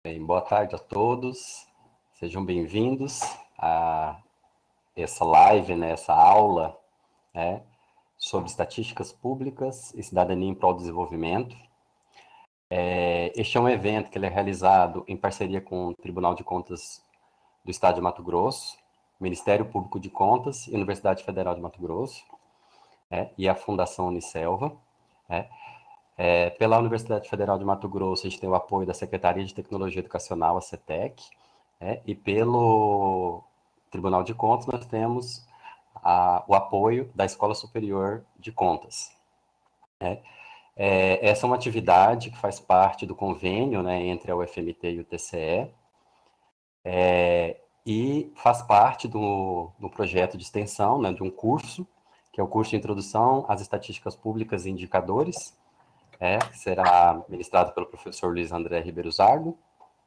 Bem, boa tarde a todos, sejam bem-vindos a essa live, né, essa aula, né, sobre estatísticas públicas e cidadania em prol do desenvolvimento. Este é um evento que ele é realizado em parceria com o Tribunal de Contas do Estado de Mato Grosso, Ministério Público de Contas e Universidade Federal de Mato Grosso, e a Fundação Unicelva. Pela Universidade Federal de Mato Grosso, a gente tem o apoio da Secretaria de Tecnologia Educacional, a CETEC, e pelo Tribunal de Contas nós temos o apoio da Escola Superior de Contas. Essa é uma atividade que faz parte do convênio, né, entre a UFMT e o TCE, e faz parte do projeto de extensão, né, de um curso, que é o curso de Introdução às Estatísticas Públicas e Indicadores, que será ministrado pelo professor Luiz André Ribeiro Zardo,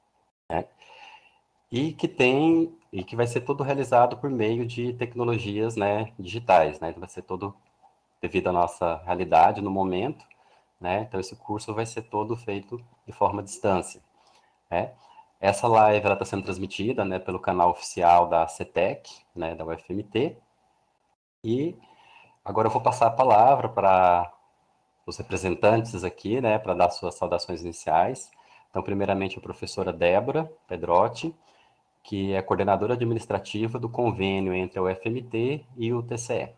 e que vai ser todo realizado por meio de tecnologias, né, digitais, né, então vai ser todo devido à nossa realidade no momento, né, então esse curso vai ser todo feito de forma à distância, Essa live ela está sendo transmitida, né, pelo canal oficial da CETEC, né, da UFMT, e agora eu vou passar a palavra para os representantes aqui, né, para dar suas saudações iniciais. Então, primeiramente, a professora Débora Pedrotti, que é coordenadora administrativa do convênio entre a UFMT e o TCE.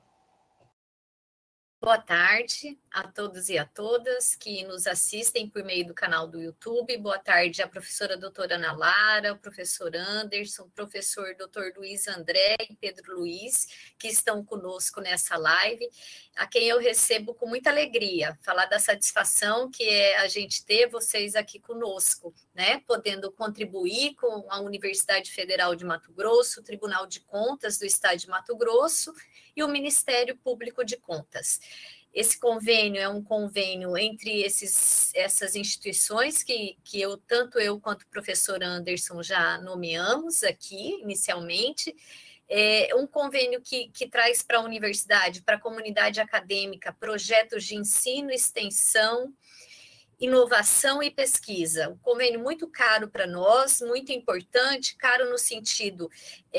Boa tarde a todos e a todas que nos assistem por meio do canal do YouTube. Boa tarde à professora doutora Ana Lara, o professor Anderson, o professor doutor Luiz André e Pedro Luiz, que estão conosco nessa live, a quem eu recebo com muita alegria, falar da satisfação que é a gente ter vocês aqui conosco, né? Podendo contribuir com a Universidade Federal de Mato Grosso, o Tribunal de Contas do Estado de Mato Grosso e o Ministério Público de Contas. Esse convênio é um convênio entre essas instituições que tanto eu quanto o professor Anderson já nomeamos aqui inicialmente. É um convênio que traz para a universidade, para a comunidade acadêmica, projetos de ensino, extensão, inovação e pesquisa. Um convênio muito caro para nós, muito importante, caro no sentido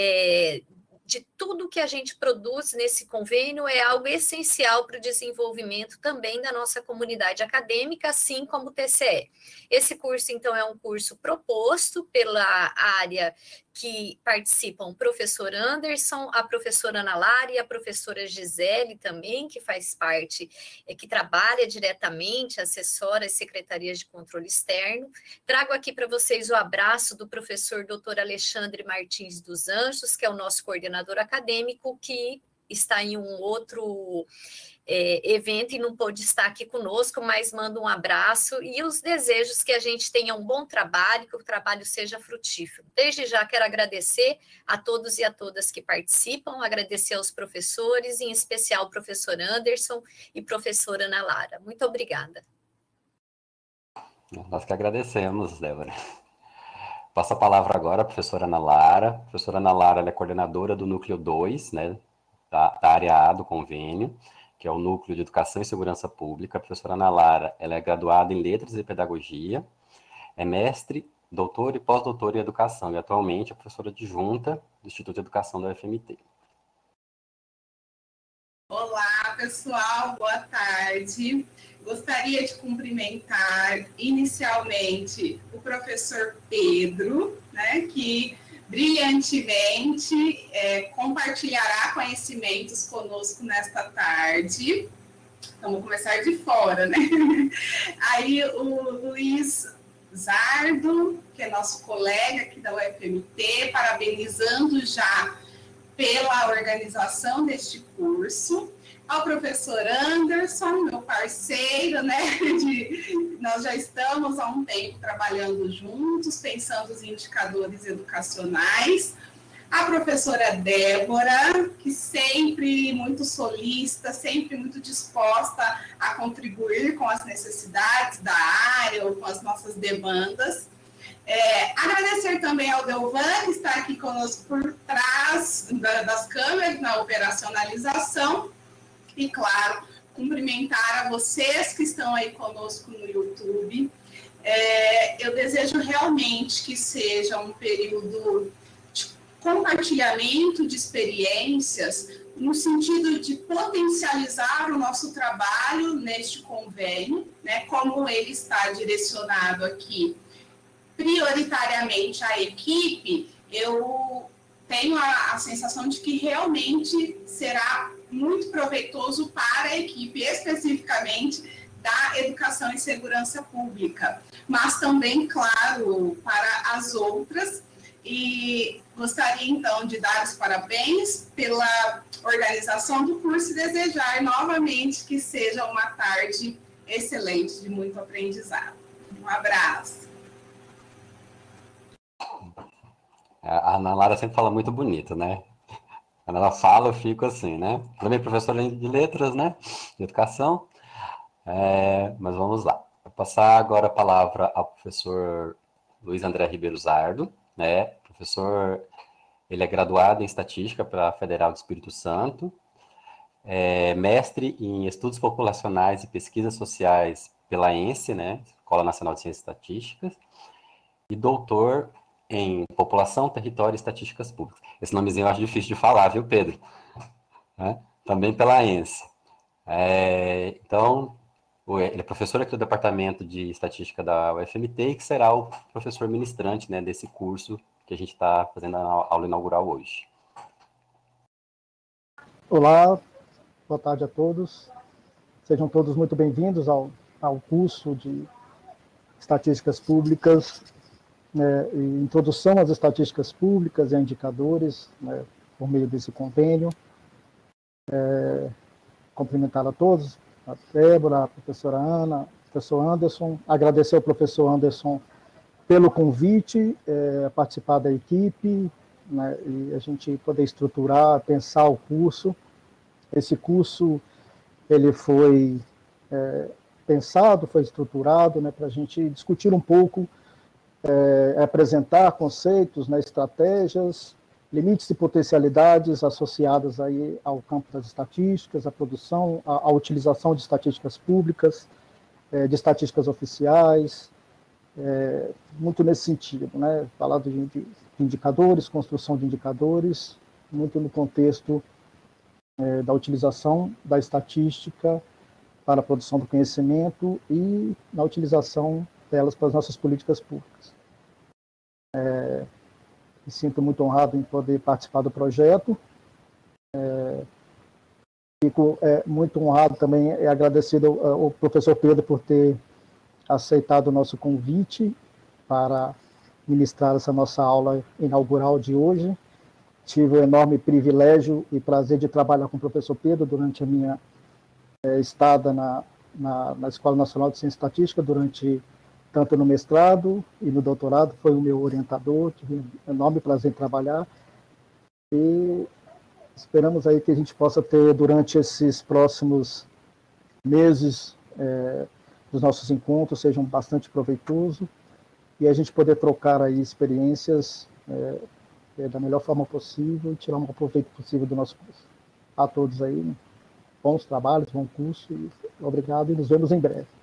de tudo que a gente produz nesse convênio é algo essencial para o desenvolvimento também da nossa comunidade acadêmica, assim como o TCE. Esse curso, então, é um curso proposto pela área que participam o professor Anderson, a professora Ana Lara e a professora Gisele também, que faz parte, que trabalha diretamente, assessora as secretarias de controle externo. Trago aqui para vocês o abraço do professor Dr. Alexandre Martins dos Anjos, que é o nosso coordenador acadêmico, que está em um outro evento e não pôde estar aqui conosco, mas manda um abraço e os desejos que a gente tenha um bom trabalho, que o trabalho seja frutífero. Desde já quero agradecer a todos e a todas que participam, agradecer aos professores, em especial o professor Anderson e professora Ana Lara. Muito obrigada. Nós que agradecemos, Débora. Passo a palavra agora à professora Ana Lara. A professora Ana Lara é coordenadora do Núcleo 2, né, da área A do convênio, que é o Núcleo de Educação e Segurança Pública. A professora Ana Lara ela é graduada em Letras e Pedagogia, é mestre, doutora e pós-doutora em Educação, e atualmente é professora adjunta do Instituto de Educação da UFMT. Olá, pessoal, boa tarde. Gostaria de cumprimentar inicialmente o professor Pedro, né, que brilhantemente compartilhará conhecimentos conosco nesta tarde. Vamos começar de fora, né? Aí o Luiz Zardo, que é nosso colega aqui da UFMT, parabenizando já pela organização deste curso. Ao professor Anderson, meu parceiro, né? Nós já estamos há um tempo trabalhando juntos, pensando os indicadores educacionais. A professora Débora, que sempre muito solícita, sempre muito disposta a contribuir com as necessidades da área ou com as nossas demandas. Agradecer também ao Delvan, que está aqui conosco por trás das câmeras na operacionalização. E, claro, cumprimentar a vocês que estão aí conosco no YouTube. Eu desejo realmente que seja um período de compartilhamento de experiências, no sentido de potencializar o nosso trabalho neste convênio, né, como ele está direcionado aqui prioritariamente à equipe, eu tenho a sensação de que realmente será muito proveitoso para a equipe, especificamente da educação e segurança pública, mas também, claro, para as outras. E gostaria, então, de dar os parabéns pela organização do curso e desejar novamente que seja uma tarde excelente, de muito aprendizado. Um abraço. A Ana Lara sempre fala muito bonito, né? Quando ela fala, eu fico assim, né? Também professora de letras, né? De educação. Mas vamos lá. Vou passar agora a palavra ao professor Luiz André Ribeiro Zardo, né? Professor, ele é graduado em Estatística pela Federal do Espírito Santo, mestre em Estudos Populacionais e Pesquisas Sociais pela ENSE, né? Escola Nacional de Ciências Estatísticas, e doutor em População, Território e Estatísticas Públicas. Esse nomezinho eu acho difícil de falar, viu, Pedro? Também pela ENSE. Então, ele é professor aqui do Departamento de Estatística da UFMT e que será o professor ministrante, né, desse curso que a gente está fazendo a aula inaugural hoje. Olá, boa tarde a todos. Sejam todos muito bem-vindos ao curso de Estatísticas Públicas, né, e introdução às estatísticas públicas e a indicadores, né, por meio desse convênio. Cumprimentar a todos, a Débora, a professora Ana, o professor Anderson, agradecer ao professor Anderson pelo convite, participar da equipe, né, e a gente poder estruturar, pensar o curso. Esse curso, ele foi pensado, foi estruturado, né, para a gente discutir um pouco, apresentar conceitos, né, estratégias, limites e potencialidades associadas aí ao campo das estatísticas, a produção, a utilização de estatísticas públicas, de estatísticas oficiais, muito nesse sentido, né? Falar de indicadores, construção de indicadores, muito no contexto da utilização da estatística para a produção do conhecimento e na utilização delas para as nossas políticas públicas. Me sinto muito honrado em poder participar do projeto. Fico muito honrado também e agradecido ao professor Pedro por ter aceitado o nosso convite para ministrar essa nossa aula inaugural de hoje. Tive o enorme privilégio e prazer de trabalhar com o professor Pedro durante a minha estada na Escola Nacional de Ciência Estatística, tanto no mestrado e no doutorado, foi o meu orientador, tive um enorme prazer em trabalhar, e esperamos aí que a gente possa ter, durante esses próximos meses, os nossos encontros sejam bastante proveitosos, e a gente poder trocar aí experiências da melhor forma possível e tirar um proveito possível do nosso curso. A todos aí, bons trabalhos, bom curso, e obrigado, e nos vemos em breve.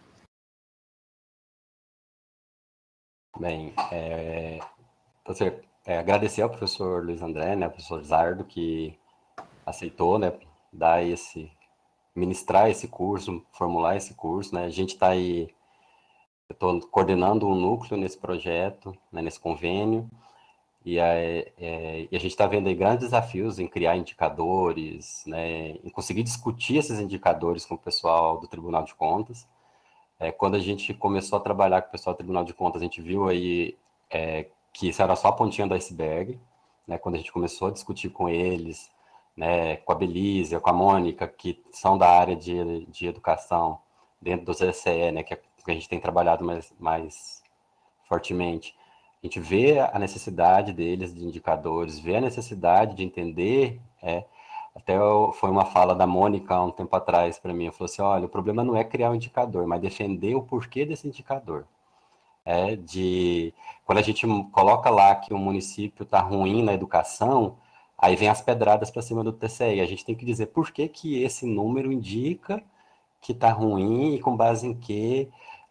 Bem, agradecer ao professor Luiz André, né, ao professor Zardo, que aceitou, né, ministrar esse curso, formular esse curso, né. A gente está aí, eu estou coordenando um núcleo nesse projeto, né, nesse convênio, e a gente está vendo aí grandes desafios em criar indicadores, né, em conseguir discutir esses indicadores com o pessoal do Tribunal de Contas. Quando a gente começou a trabalhar com o pessoal do Tribunal de Contas, a gente viu aí que isso era só a pontinha do iceberg, né? Quando a gente começou a discutir com eles, né, com a Belízia, com a Mônica, que são da área de educação dentro do CSE, né, que a gente tem trabalhado mais fortemente, a gente vê a necessidade deles de indicadores, vê a necessidade de entender. Até foi uma fala da Mônica há um tempo atrás para mim, eu falei assim, olha, o problema não é criar um indicador, mas defender o porquê desse indicador. Quando a gente coloca lá que o município está ruim na educação, aí vem as pedradas para cima do TCE, a gente tem que dizer por que esse número indica que está ruim e com base em que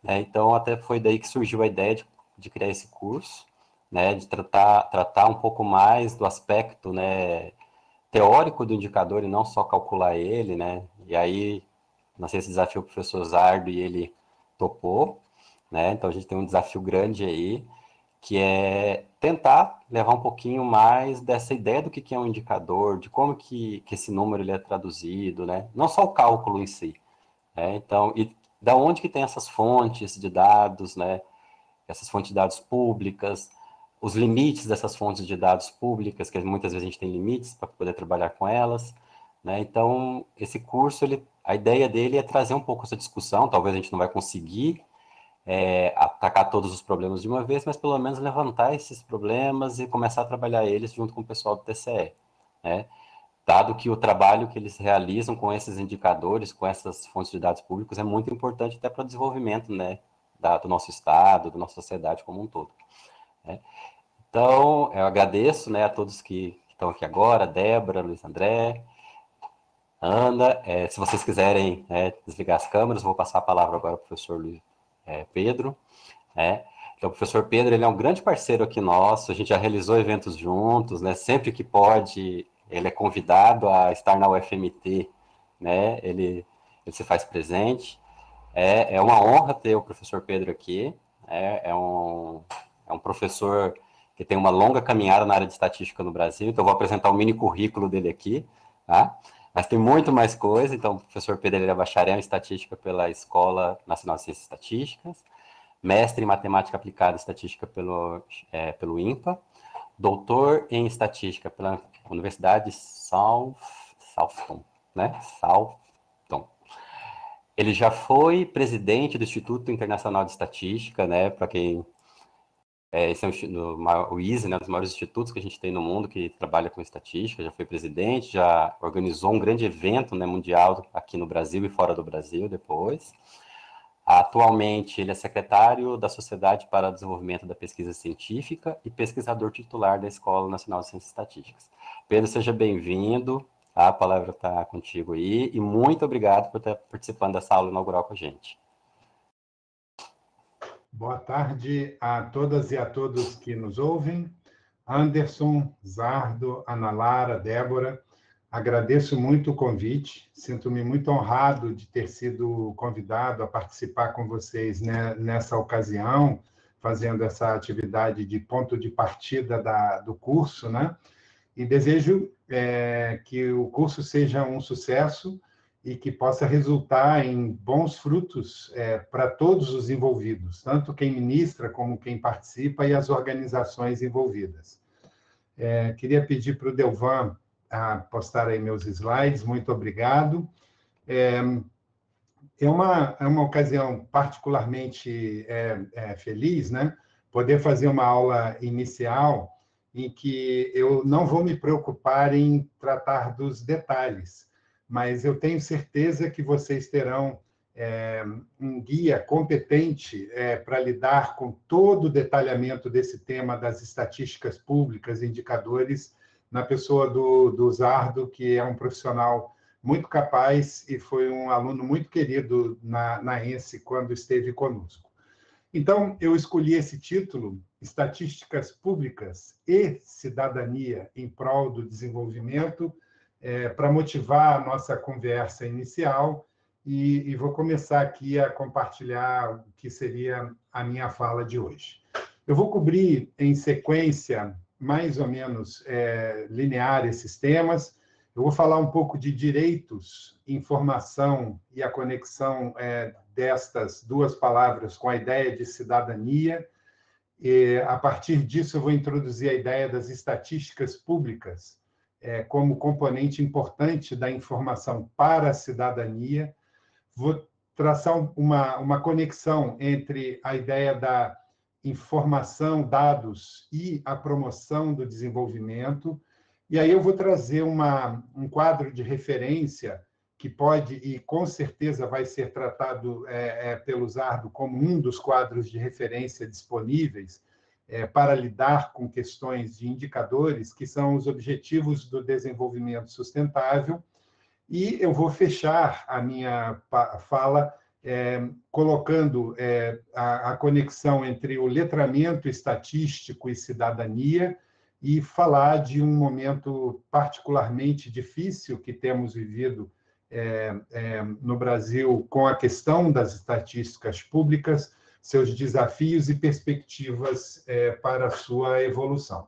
né? Então, até foi daí que surgiu a ideia de criar esse curso, né? De tratar um pouco mais do aspecto, né, teórico do indicador e não só calcular ele, né? E aí, não sei se desafio o professor Zardo e ele topou, né? Então, a gente tem um desafio grande aí, que é tentar levar um pouquinho mais dessa ideia do que é um indicador, de como que esse número ele é traduzido, né? Não só o cálculo em si, né? Então, e da onde que tem essas fontes de dados, né? Essas fontes de dados públicas, os limites dessas fontes de dados públicas, que muitas vezes a gente tem limites para poder trabalhar com elas, né? Então, esse curso, a ideia dele é trazer um pouco essa discussão, talvez a gente não vai conseguir atacar todos os problemas de uma vez, mas pelo menos levantar esses problemas e começar a trabalhar eles junto com o pessoal do TCE, né? Dado que o trabalho que eles realizam com esses indicadores, com essas fontes de dados públicos, é muito importante até para o desenvolvimento, né, do nosso Estado, da nossa sociedade como um todo, né? Então, eu agradeço, né, a todos que estão aqui agora, Débora, Luiz André, Ana. Se vocês quiserem desligar as câmeras, vou passar a palavra agora para o professor Pedro. Então, o professor Pedro, ele é um grande parceiro aqui nosso, a gente já realizou eventos juntos, né? Sempre que pode, ele é convidado a estar na UFMT, né? Ele se faz presente. É uma honra ter o professor Pedro aqui, é um professor que tem uma longa caminhada na área de estatística no Brasil, então eu vou apresentar o mini currículo dele aqui, tá? Mas tem muito mais coisa. Então, o professor Pedro, ele é bacharel em estatística pela Escola Nacional de Ciências Estatísticas, mestre em matemática aplicada e estatística pelo INPA, doutor em estatística pela Universidade de Southampton, né? Southampton. Ele já foi presidente do Instituto Internacional de Estatística, né? Para quem esse é o ISE, né, um dos maiores institutos que a gente tem no mundo que trabalha com estatística, já foi presidente, já organizou um grande evento, né, mundial aqui no Brasil e fora do Brasil depois. Atualmente, ele é secretário da Sociedade para o Desenvolvimento da Pesquisa Científica e pesquisador titular da Escola Nacional de Ciências Estatísticas. Pedro, seja bem-vindo, a palavra está contigo aí, e muito obrigado por estar participando dessa aula inaugural com a gente. Boa tarde a todas e a todos que nos ouvem. Anderson, Zardo, Ana Lara, Débora, agradeço muito o convite, sinto-me muito honrado de ter sido convidado a participar com vocês nessa ocasião, fazendo essa atividade de ponto de partida do curso, né? E desejo que o curso seja um sucesso e que possa resultar em bons frutos para todos os envolvidos, tanto quem ministra como quem participa e as organizações envolvidas. Queria pedir para o Delvan postar aí meus slides, muito obrigado. É uma ocasião particularmente feliz, né? Poder fazer uma aula inicial em que eu não vou me preocupar em tratar dos detalhes, mas eu tenho certeza que vocês terão um guia competente para lidar com todo o detalhamento desse tema das estatísticas públicas, indicadores, na pessoa do Zardo, que é um profissional muito capaz e foi um aluno muito querido na ENSE quando esteve conosco. Então, eu escolhi esse título, Estatísticas Públicas e Cidadania em Prol do Desenvolvimento, para motivar a nossa conversa inicial, e vou começar aqui a compartilhar o que seria a minha fala de hoje. Eu vou cobrir em sequência, mais ou menos linear, esses temas. Eu vou falar um pouco de direitos, informação e a conexão destas duas palavras com a ideia de cidadania. E, a partir disso, eu vou introduzir a ideia das estatísticas públicas como componente importante da informação para a cidadania. Vou traçar uma conexão entre a ideia da informação, dados e a promoção do desenvolvimento. E aí eu vou trazer um quadro de referência que pode, e com certeza vai ser tratado pelo Zardo como um dos quadros de referência disponíveis para lidar com questões de indicadores, que são os objetivos do desenvolvimento sustentável. E eu vou fechar a minha fala colocando a conexão entre o letramento estatístico e cidadania, e falar de um momento particularmente difícil que temos vivido no Brasil com a questão das estatísticas públicas, seus desafios e perspectivas para a sua evolução.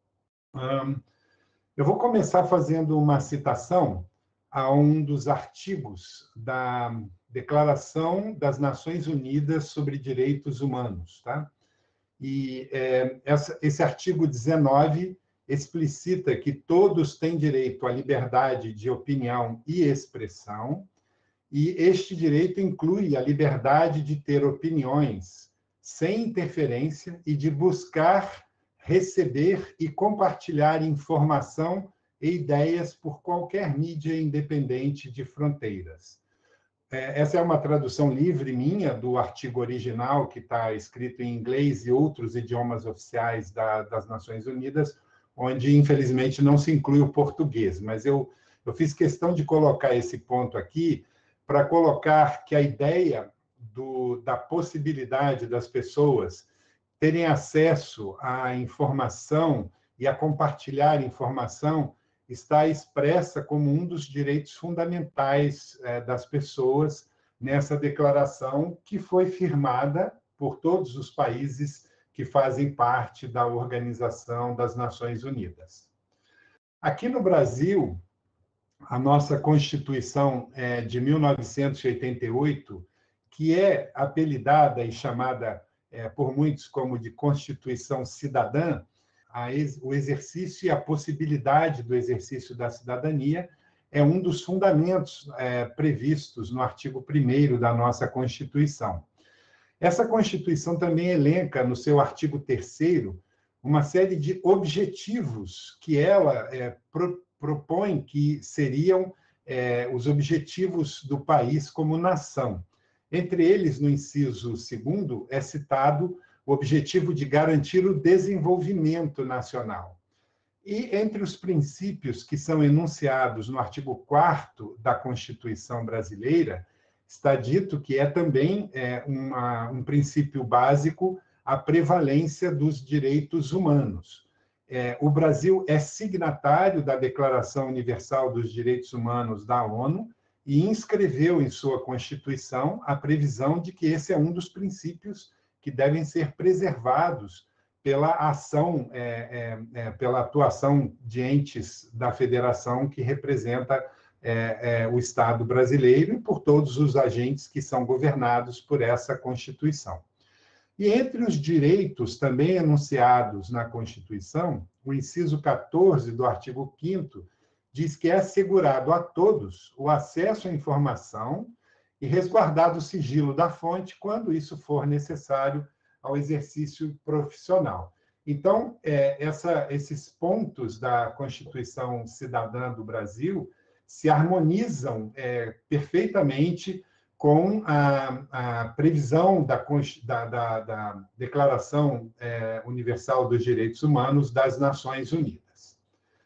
Eu vou começar fazendo uma citação a um dos artigos da Declaração das Nações Unidas sobre Direitos Humanos, tá? E esse artigo 19 explicita que todos têm direito à liberdade de opinião e expressão, e este direito inclui a liberdade de ter opiniões sem interferência e de buscar, receber e compartilhar informação e ideias por qualquer mídia independente de fronteiras. Essa é uma tradução livre minha do artigo original, que está escrito em inglês e outros idiomas oficiais das Nações Unidas, onde, infelizmente, não se inclui o português. Mas eu fiz questão de colocar esse ponto aqui para colocar que a ideia da possibilidade das pessoas terem acesso à informação e a compartilhar informação está expressa como um dos direitos fundamentais das pessoas nessa declaração que foi firmada por todos os países que fazem parte da Organização das Nações Unidas. Aqui no Brasil, a nossa Constituição de 1988, que é apelidada e chamada por muitos como de Constituição Cidadã, o exercício e a possibilidade do exercício da cidadania é um dos fundamentos previstos no artigo 1º da nossa Constituição. Essa Constituição também elenca, no seu artigo 3º, uma série de objetivos que ela propõe que seriam os objetivos do país como nação. Entre eles, no inciso 2º, é citado o objetivo de garantir o desenvolvimento nacional. E entre os princípios que são enunciados no artigo 4º da Constituição brasileira, está dito que também um princípio básico a prevalência dos direitos humanos. O Brasil é signatário da Declaração Universal dos Direitos Humanos da ONU e inscreveu em sua Constituição a previsão de que esse é um dos princípios que devem ser preservados pela ação, pela atuação de entes da federação que representa o Estado brasileiro e por todos os agentes que são governados por essa Constituição. E entre os direitos também enunciados na Constituição, o inciso 14 do artigo 5º diz que é assegurado a todos o acesso à informação e resguardado o sigilo da fonte quando isso for necessário ao exercício profissional. Então, esses pontos da Constituição Cidadã do Brasil se harmonizam perfeitamente com a previsão da Declaração Universal dos Direitos Humanos das Nações Unidas.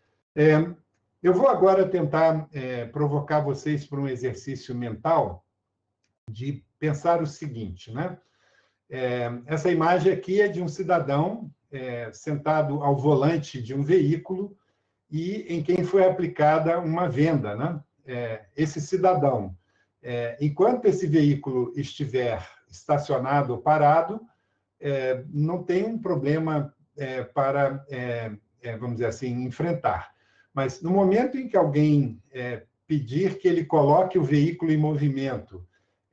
Eu vou agora tentar provocar vocês para um exercício mental de pensar o seguinte, né? Essa imagem aqui é de um cidadão sentado ao volante de um veículo e em quem foi aplicada uma venda, né? Esse cidadão, enquanto esse veículo estiver estacionado ou parado, não tem um problema para, vamos dizer assim, enfrentar. Mas no momento em que alguém pedir que ele coloque o veículo em movimento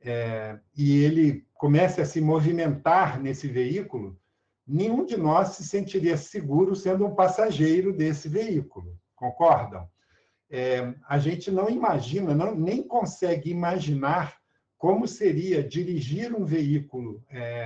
e ele comece a se movimentar nesse veículo, nenhum de nós se sentiria seguro sendo um passageiro desse veículo, concordam? A gente não imagina, nem consegue imaginar como seria dirigir um veículo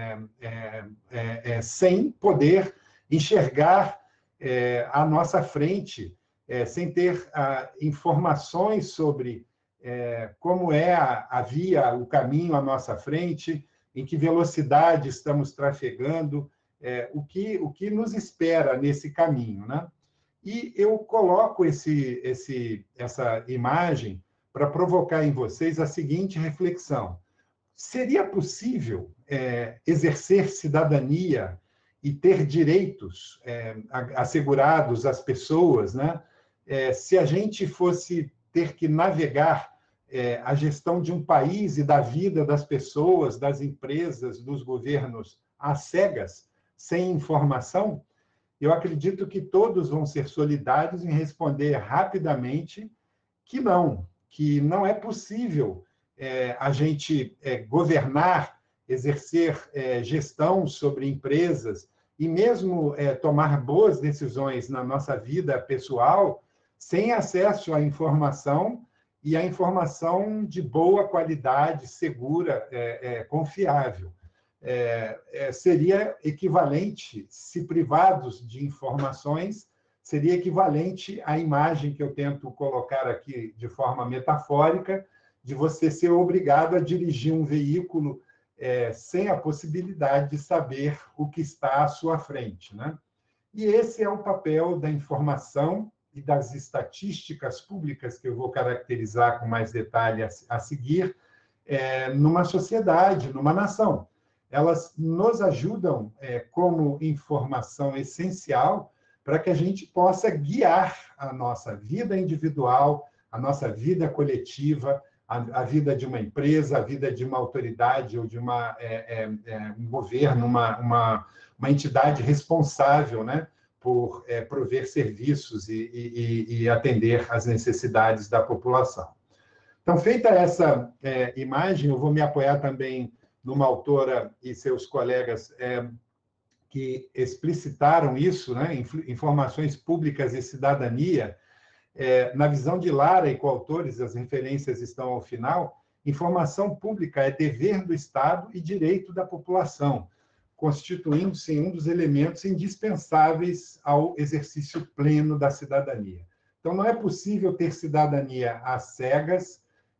sem poder enxergar à nossa frente, sem ter informações sobre como é a via, o caminho à nossa frente, em que velocidade estamos trafegando, o que nos espera nesse caminho, né? E eu coloco essa imagem para provocar em vocês a seguinte reflexão. seria possível exercer cidadania e ter direitos assegurados às pessoas, né? Se a gente fosse ter que navegar a gestão de um país e da vida das pessoas, das empresas, dos governos às cegas, sem informação, eu acredito que todos vão ser solidários em responder rapidamente que não é possível a gente governar, exercer gestão sobre empresas e mesmo tomar boas decisões na nossa vida pessoal sem acesso à informação e à informação de boa qualidade, segura, confiável. Seria equivalente, se privados de informações, seria equivalente à imagem que eu tento colocar aqui de forma metafórica, de você ser obrigado a dirigir um veículo sem a possibilidade de saber o que está à sua frente, né? E esse é o papel da informação e das estatísticas públicas, que eu vou caracterizar com mais detalhe a seguir, numa sociedade, numa nação. Elas nos ajudam como informação essencial para que a gente possa guiar a nossa vida individual, a nossa vida coletiva, a vida de uma empresa, a vida de uma autoridade ou de um governo, uma entidade responsável, né, por prover serviços e atender às necessidades da população. Então, feita essa imagem, eu vou me apoiar também numa autora e seus colegas que explicitaram isso, né, informações públicas e cidadania. Na visão de Lara e coautores, as referências estão ao final, informação pública é dever do Estado e direito da população, constituindo-se um dos elementos indispensáveis ao exercício pleno da cidadania. Então, não é possível ter cidadania às cegas,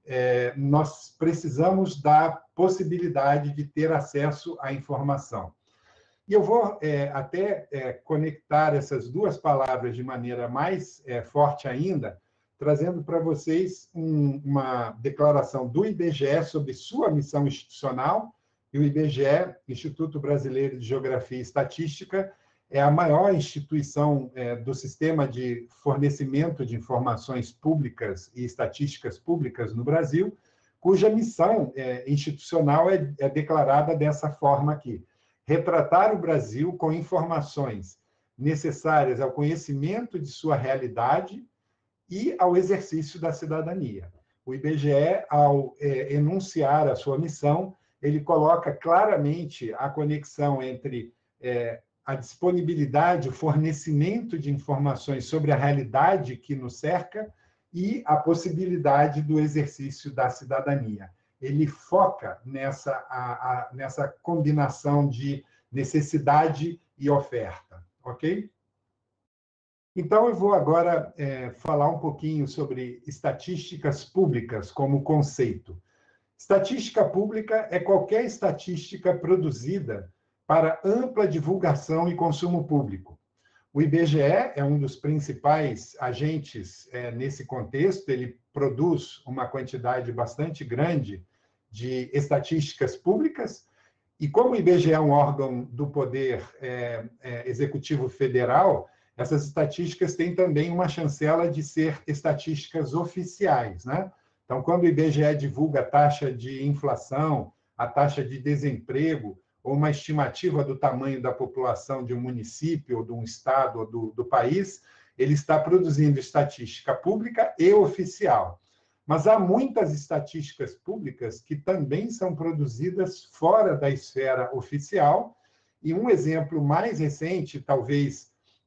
nós precisamos da possibilidade de ter acesso à informação. E eu vou até conectar essas duas palavras de maneira mais forte ainda, trazendo para vocês uma declaração do IBGE sobre sua missão institucional. E o IBGE, Instituto Brasileiro de Geografia e Estatística, é a maior instituição do sistema de fornecimento de informações públicas e estatísticas públicas no Brasil, cuja missão institucional é declarada dessa forma aqui: retratar o Brasil com informações necessárias ao conhecimento de sua realidade e ao exercício da cidadania. O IBGE, ao enunciar a sua missão, ele coloca claramente a conexão entre a disponibilidade, o fornecimento de informações sobre a realidade que nos cerca e a possibilidade do exercício da cidadania. Ele foca nessa combinação de necessidade e oferta, ok? Então, eu vou agora falar um pouquinho sobre estatísticas públicas como conceito. Estatística pública é qualquer estatística produzida para ampla divulgação e consumo público. O IBGE é um dos principais agentes nesse contexto, ele produz uma quantidade bastante grande de estatísticas públicas, e como o IBGE é um órgão do Poder Executivo Federal, essas estatísticas têm também uma chancela de ser estatísticas oficiais, né? Então, quando o IBGE divulga a taxa de inflação, a taxa de desemprego, ou uma estimativa do tamanho da população de um município, ou de um estado, ou do país, ele está produzindo estatística pública e oficial. Mas há muitas estatísticas públicas que também são produzidas fora da esfera oficial, e um exemplo mais recente, talvez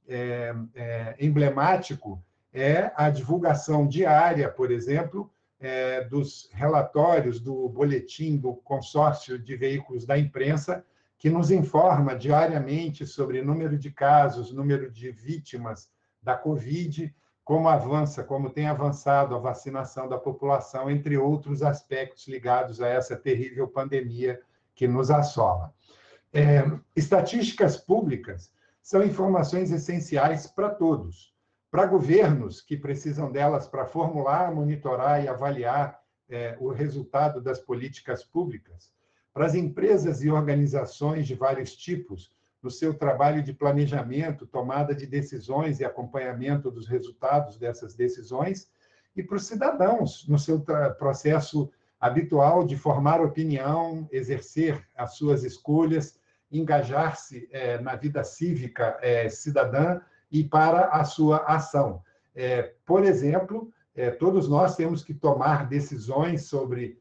emblemático, é a divulgação diária, por exemplo, dos relatórios do boletim do consórcio de veículos da imprensa, que nos informa diariamente sobre número de casos, número de vítimas da Covid, como tem avançado a vacinação da população, entre outros aspectos ligados a essa terrível pandemia que nos assola. Estatísticas públicas são informações essenciais para todos, para governos que precisam delas para formular, monitorar e avaliar o resultado das políticas públicas, para as empresas e organizações de vários tipos, no seu trabalho de planejamento, tomada de decisões e acompanhamento dos resultados dessas decisões, e para os cidadãos, no seu processo habitual de formar opinião, exercer as suas escolhas, engajar-se na vida cívica cidadã e para a sua ação. Por exemplo, todos nós temos que tomar decisões sobre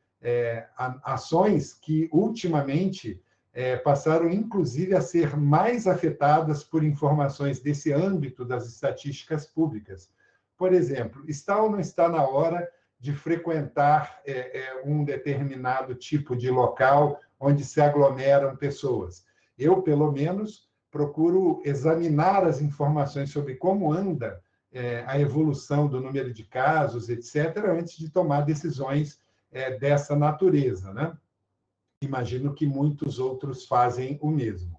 ações que, ultimamente, passaram, inclusive, a ser mais afetadas por informações desse âmbito das estatísticas públicas. Por exemplo, está ou não está na hora de frequentar um determinado tipo de local onde se aglomeram pessoas? Eu, pelo menos, procuro examinar as informações sobre como anda a evolução do número de casos, etc., antes de tomar decisões dessa natureza, né? Imagino que muitos outros fazem o mesmo.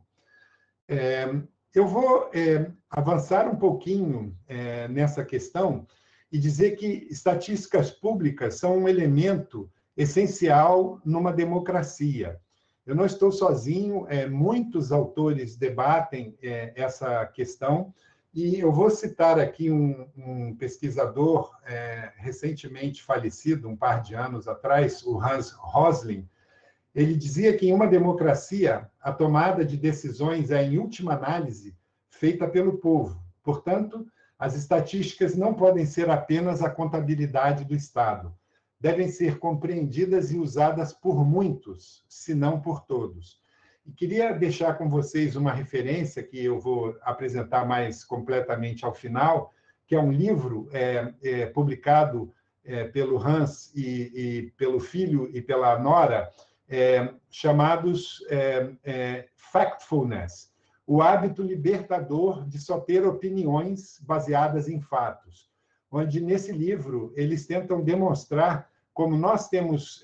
Eu vou avançar um pouquinho nessa questão e dizer que estatísticas públicas são um elemento essencial numa democracia. Eu não estou sozinho, muitos autores debatem essa questão, e eu vou citar aqui um pesquisador recentemente falecido, um par de anos atrás, o Hans Rosling. Ele dizia que em uma democracia, a tomada de decisões é, em última análise, feita pelo povo. Portanto, as estatísticas não podem ser apenas a contabilidade do Estado. Devem ser compreendidas e usadas por muitos, se não por todos. E queria deixar com vocês uma referência que eu vou apresentar mais completamente ao final, que é um livro publicado pelo Hans e pelo filho e pela nora, chamados Factfulness, o hábito libertador de só ter opiniões baseadas em fatos, onde, nesse livro, eles tentam demonstrar como nós temos,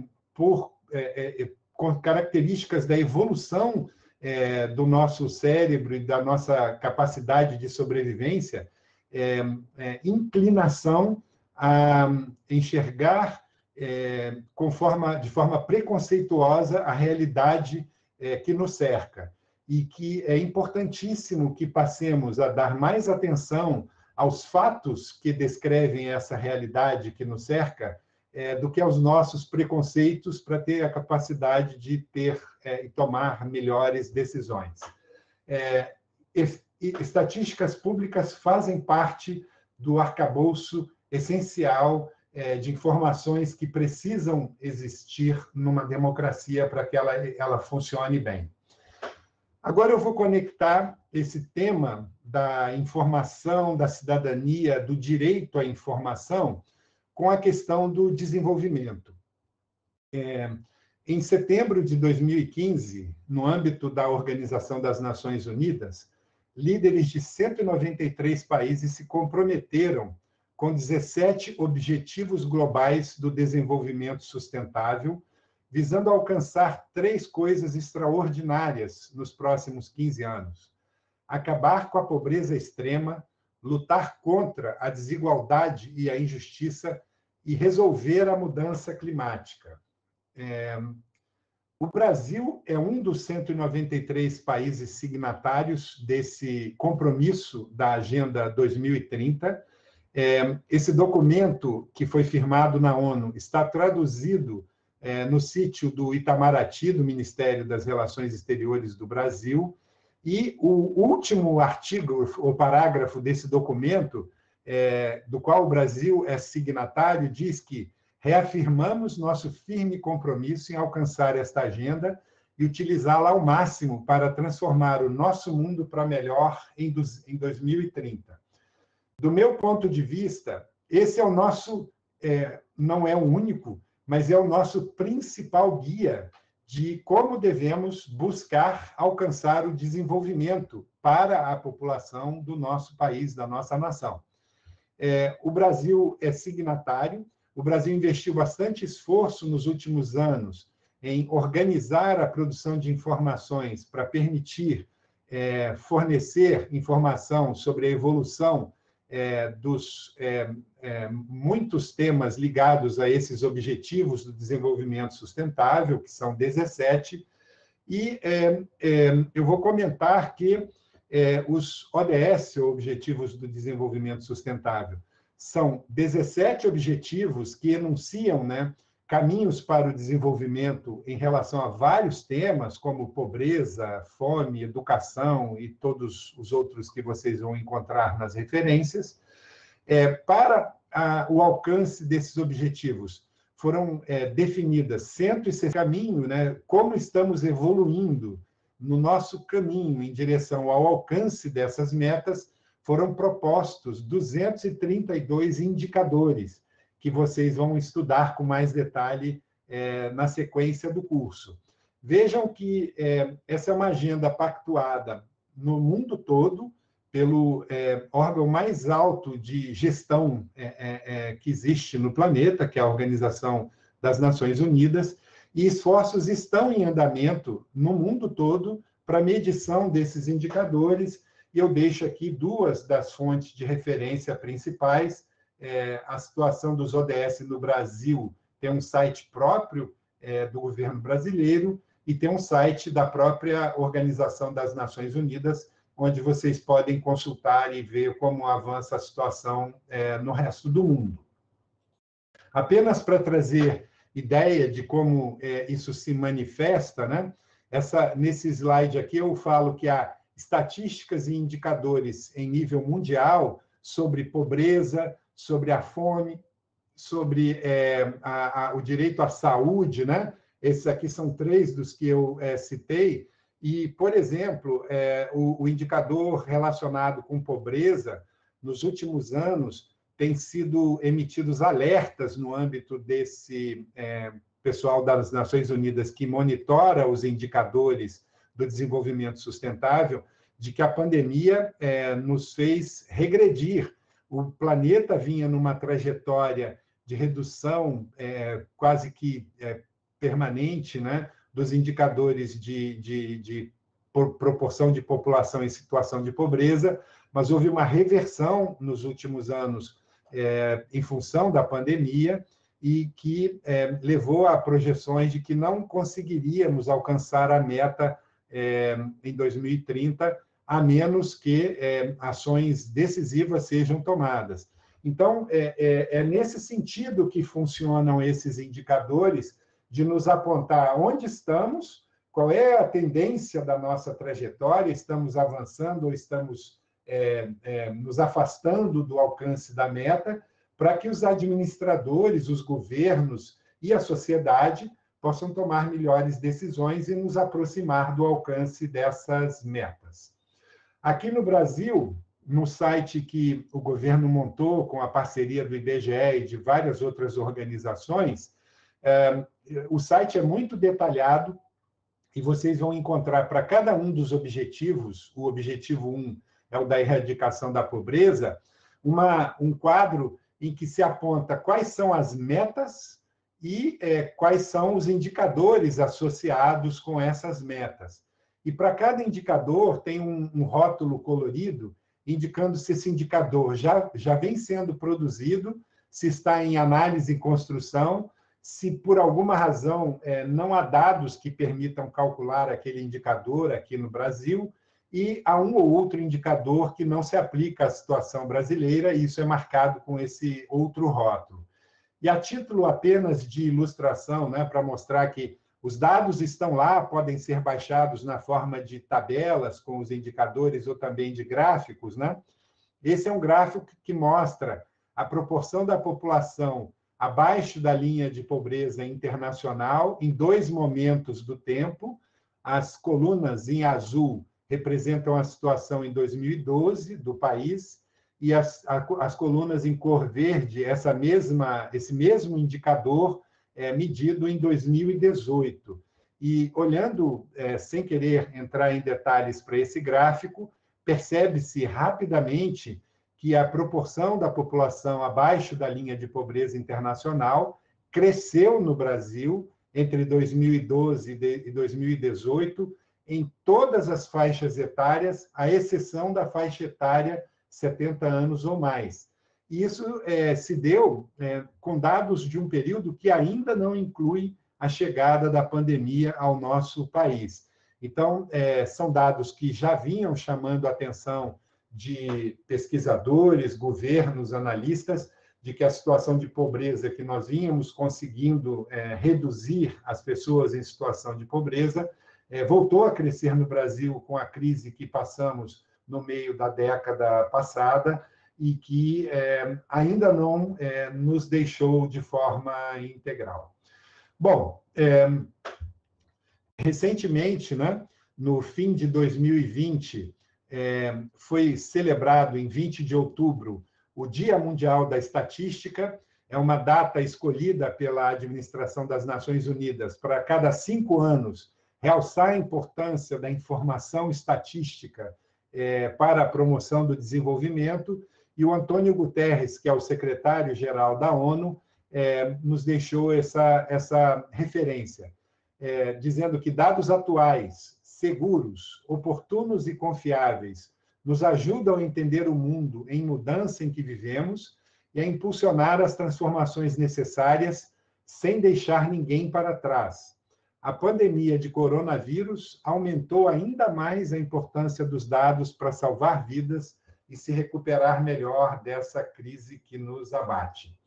com características da evolução do nosso cérebro e da nossa capacidade de sobrevivência, inclinação a enxergar de forma preconceituosa a realidade que nos cerca. E que é importantíssimo que passemos a dar mais atenção aos fatos que descrevem essa realidade que nos cerca, do que aos nossos preconceitos, para ter a capacidade de ter e tomar melhores decisões. Estatísticas públicas fazem parte do arcabouço essencial de informações que precisam existir numa democracia para que ela funcione bem. Agora eu vou conectar esse tema da informação, da cidadania, do direito à informação, com a questão do desenvolvimento. Em setembro de 2015, no âmbito da Organização das Nações Unidas, líderes de 193 países se comprometeram com 17 Objetivos Globais do Desenvolvimento Sustentável, visando alcançar 3 coisas extraordinárias nos próximos 15 anos: acabar com a pobreza extrema, lutar contra a desigualdade e a injustiça e resolver a mudança climática. O Brasil é um dos 193 países signatários desse compromisso da Agenda 2030. Esse documento, que foi firmado na ONU, está traduzido no sítio do Itamaraty, do Ministério das Relações Exteriores do Brasil, e o último artigo, ou parágrafo desse documento, do qual o Brasil é signatário, diz que reafirmamos nosso firme compromisso em alcançar esta agenda e utilizá-la ao máximo para transformar o nosso mundo para melhor em 2030. Do meu ponto de vista, esse é o nosso, não é o único, mas é o nosso principal guia de como devemos buscar alcançar o desenvolvimento para a população do nosso país, da nossa nação. O Brasil é signatário, o Brasil investiu bastante esforço nos últimos anos em organizar a produção de informações para permitir fornecer informação sobre a evolução dos muitos temas ligados a esses objetivos do desenvolvimento sustentável, que são 17, e eu vou comentar que os ODS, Objetivos do Desenvolvimento Sustentável, são 17 objetivos que enunciam, né, caminhos para o desenvolvimento em relação a vários temas, como pobreza, fome, educação e todos os outros que vocês vão encontrar nas referências. Para o alcance desses objetivos, foram definidas 106 caminhos, né, como estamos evoluindo no nosso caminho em direção ao alcance dessas metas. Foram propostos 232 indicadores, que vocês vão estudar com mais detalhe na sequência do curso. Vejam que essa é uma agenda pactuada no mundo todo, pelo órgão mais alto de gestão que existe no planeta, que é a Organização das Nações Unidas, e esforços estão em andamento no mundo todo para medição desses indicadores, e eu deixo aqui duas das fontes de referência principais. A situação dos ODS no Brasil tem um site próprio do governo brasileiro e tem um site da própria Organização das Nações Unidas, onde vocês podem consultar e ver como avança a situação no resto do mundo. Apenas para trazer ideia de como isso se manifesta, né? Nesse slide aqui eu falo que há estatísticas e indicadores em nível mundial sobre pobreza, sobre a fome, sobre o direito à saúde, né? Esses aqui são 3 dos que eu citei. E, por exemplo, o indicador relacionado com pobreza, nos últimos anos, tem sido emitidos alertas no âmbito desse pessoal das Nações Unidas que monitora os indicadores do desenvolvimento sustentável, de que a pandemia nos fez regredir. O planeta vinha numa trajetória de redução quase que permanente, né, dos indicadores de proporção de população em situação de pobreza, mas houve uma reversão nos últimos anos em função da pandemia, e que levou a projeções de que não conseguiríamos alcançar a meta em 2030, a menos que ações decisivas sejam tomadas. Então, é nesse sentido que funcionam esses indicadores, de nos apontar onde estamos, qual é a tendência da nossa trajetória, estamos avançando ou estamos nos afastando do alcance da meta, para que os administradores, os governos e a sociedade possam tomar melhores decisões e nos aproximar do alcance dessas metas. Aqui no Brasil, no site que o governo montou com a parceria do IBGE e de várias outras organizações, o site é muito detalhado e vocês vão encontrar para cada um dos objetivos, o objetivo 1 é o da erradicação da pobreza, um quadro em que se aponta quais são as metas e quais são os indicadores associados com essas metas. E para cada indicador tem um rótulo colorido indicando se esse indicador já vem sendo produzido, se está em análise e construção, se por alguma razão não há dados que permitam calcular aquele indicador aqui no Brasil, e há um ou outro indicador que não se aplica à situação brasileira, e isso é marcado com esse outro rótulo. E a título apenas de ilustração, né, para mostrar que os dados estão lá, podem ser baixados na forma de tabelas com os indicadores ou também de gráficos, né? Esse é um gráfico que mostra a proporção da população abaixo da linha de pobreza internacional em 2 momentos do tempo. As colunas em azul representam a situação em 2012 do país, e as colunas em cor verde, esse mesmo indicador medido em 2018. E olhando, sem querer entrar em detalhes para esse gráfico, percebe-se rapidamente que a proporção da população abaixo da linha de pobreza internacional cresceu no Brasil entre 2012 e 2018, em todas as faixas etárias, à exceção da faixa etária 70 anos ou mais. E isso se deu com dados de um período que ainda não inclui a chegada da pandemia ao nosso país. Então, são dados que já vinham chamando a atenção de pesquisadores, governos, analistas, de que a situação de pobreza que nós vínhamos conseguindo reduzir as pessoas em situação de pobreza, voltou a crescer no Brasil com a crise que passamos no meio da década passada e que ainda não nos deixou de forma integral. Bom, recentemente, né, no fim de 2020, foi celebrado em 20 de outubro o Dia Mundial da Estatística. É uma data escolhida pela Administração das Nações Unidas para, cada 5 anos, realçar a importância da informação estatística para a promoção do desenvolvimento. E o Antônio Guterres, que é o secretário-geral da ONU, nos deixou essa referência, dizendo que dados atuais, seguros, oportunos e confiáveis nos ajudam a entender o mundo em mudança em que vivemos e a impulsionar as transformações necessárias sem deixar ninguém para trás. A pandemia de coronavírus aumentou ainda mais a importância dos dados para salvar vidas e se recuperar melhor dessa crise que nos abate.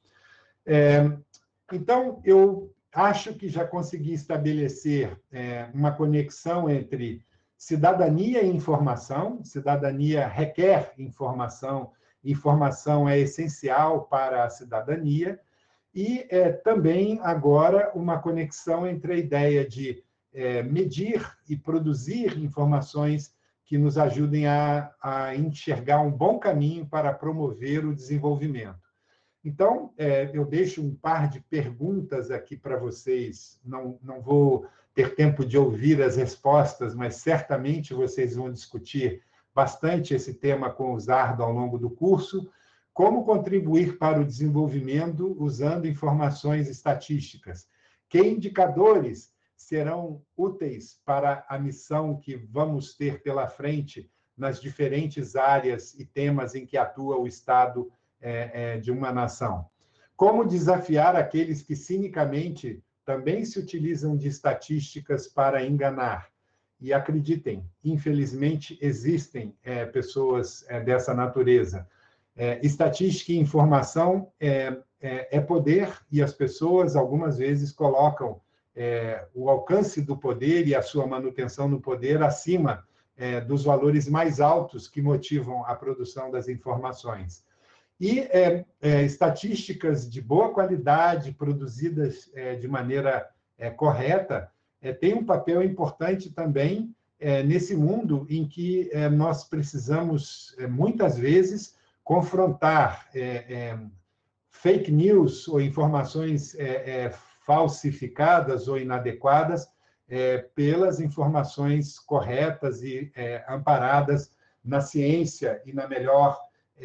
Então, eu acho que já consegui estabelecer uma conexão entre cidadania e informação. Cidadania requer informação, informação é essencial para a cidadania, e também, agora, uma conexão entre a ideia de medir e produzir informações que nos ajudem a enxergar um bom caminho para promover o desenvolvimento. Então, eu deixo um par de perguntas aqui para vocês. Não vou ter tempo de ouvir as respostas, mas certamente vocês vão discutir bastante esse tema com o Zardo ao longo do curso. Como contribuir para o desenvolvimento usando informações estatísticas? Que indicadores serão úteis para a missão que vamos ter pela frente nas diferentes áreas e temas em que atua o Estado de uma nação? Como desafiar aqueles que cinicamente também se utilizam de estatísticas para enganar? E acreditem, infelizmente, existem pessoas dessa natureza. Estatística e informação é poder, e as pessoas, algumas vezes, colocam o alcance do poder e a sua manutenção no poder acima dos valores mais altos que motivam a produção das informações. E estatísticas de boa qualidade, produzidas de maneira correta, têm um papel importante também nesse mundo em que nós precisamos, muitas vezes, confrontar fake news ou informações falsificadas ou inadequadas pelas informações corretas e amparadas na ciência e na melhor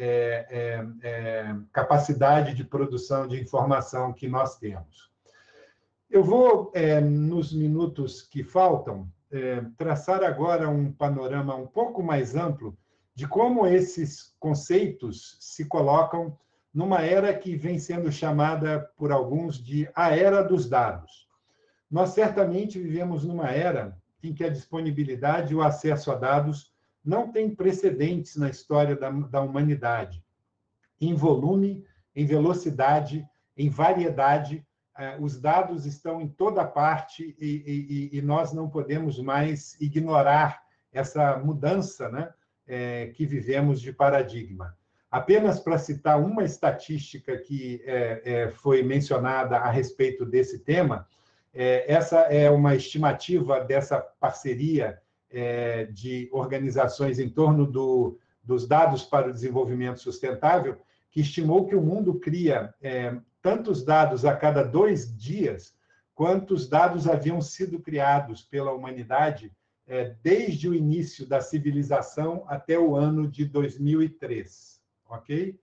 capacidade de produção de informação que nós temos. Eu vou, nos minutos que faltam, traçar agora um panorama um pouco mais amplo de como esses conceitos se colocam numa era que vem sendo chamada por alguns de a era dos dados. Nós certamente vivemos numa era em que a disponibilidade e o acesso a dados não tem precedentes na história da humanidade. Em volume, em velocidade, em variedade, os dados estão em toda parte e nós não podemos mais ignorar essa mudança, né, que vivemos de paradigma. Apenas para citar uma estatística que foi mencionada a respeito desse tema, essa é uma estimativa dessa parceria de organizações em torno dos dados para o desenvolvimento sustentável, que estimou que o mundo cria tantos dados a cada 2 dias, quantos dados haviam sido criados pela humanidade desde o início da civilização até o ano de 2003, ok?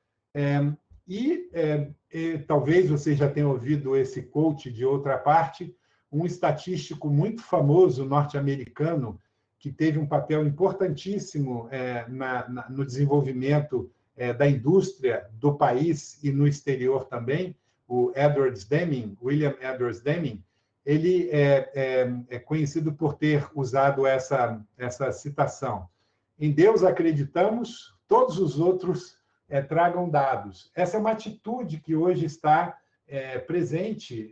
Talvez você já tenha ouvido esse quote de outra parte, um estatístico muito famoso norte-americano, que teve um papel importantíssimo no desenvolvimento da indústria do país e no exterior também, o William Edwards Deming, ele é conhecido por ter usado essa citação. Em Deus acreditamos, todos os outros tragam dados. Essa é uma atitude que hoje está presente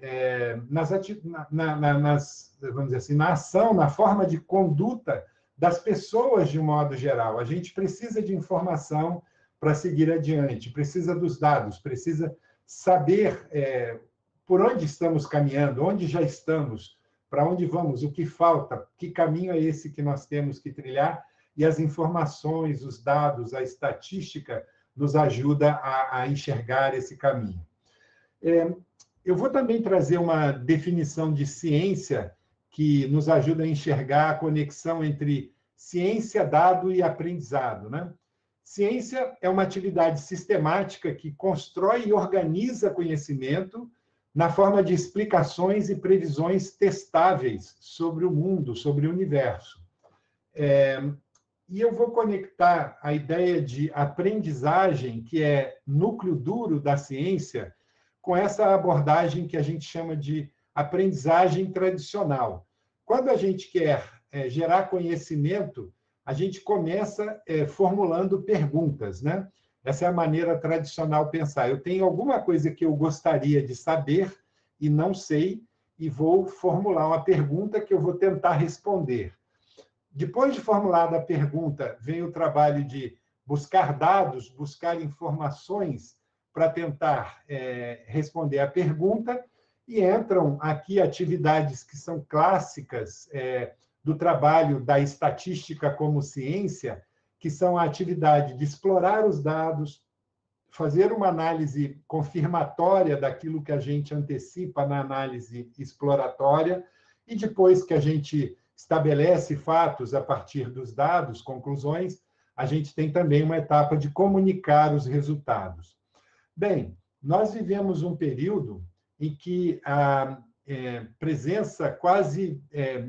vamos dizer assim, na ação, na forma de conduta das pessoas de um modo geral. A gente precisa de informação para seguir adiante, precisa dos dados, precisa saber por onde estamos caminhando, onde já estamos, para onde vamos, o que falta, que caminho é esse que nós temos que trilhar, e as informações, os dados, a estatística nos ajuda a enxergar esse caminho. Eu vou também trazer uma definição de ciência que nos ajuda a enxergar a conexão entre ciência, dado e aprendizado, né? Ciência é uma atividade sistemática que constrói e organiza conhecimento na forma de explicações e previsões testáveis sobre o mundo, sobre o universo. E eu vou conectar a ideia de aprendizagem, que é núcleo duro da ciência, com essa abordagem que a gente chama de aprendizagem tradicional. Quando a gente quer gerar conhecimento, a gente começa formulando perguntas, né? Essa é a maneira tradicional de pensar. Eu tenho alguma coisa que eu gostaria de saber e não sei, e vou formular uma pergunta que eu vou tentar responder. Depois de formulada a pergunta, vem o trabalho de buscar dados, buscar informações para tentar responder a pergunta, e entram aqui atividades que são clássicas do trabalho da estatística como ciência, que são a atividade de explorar os dados, fazer uma análise confirmatória daquilo que a gente antecipa na análise exploratória, e depois que a gente estabelece fatos a partir dos dados, conclusões, a gente tem também uma etapa de comunicar os resultados. Bem, nós vivemos um período em que a presença quase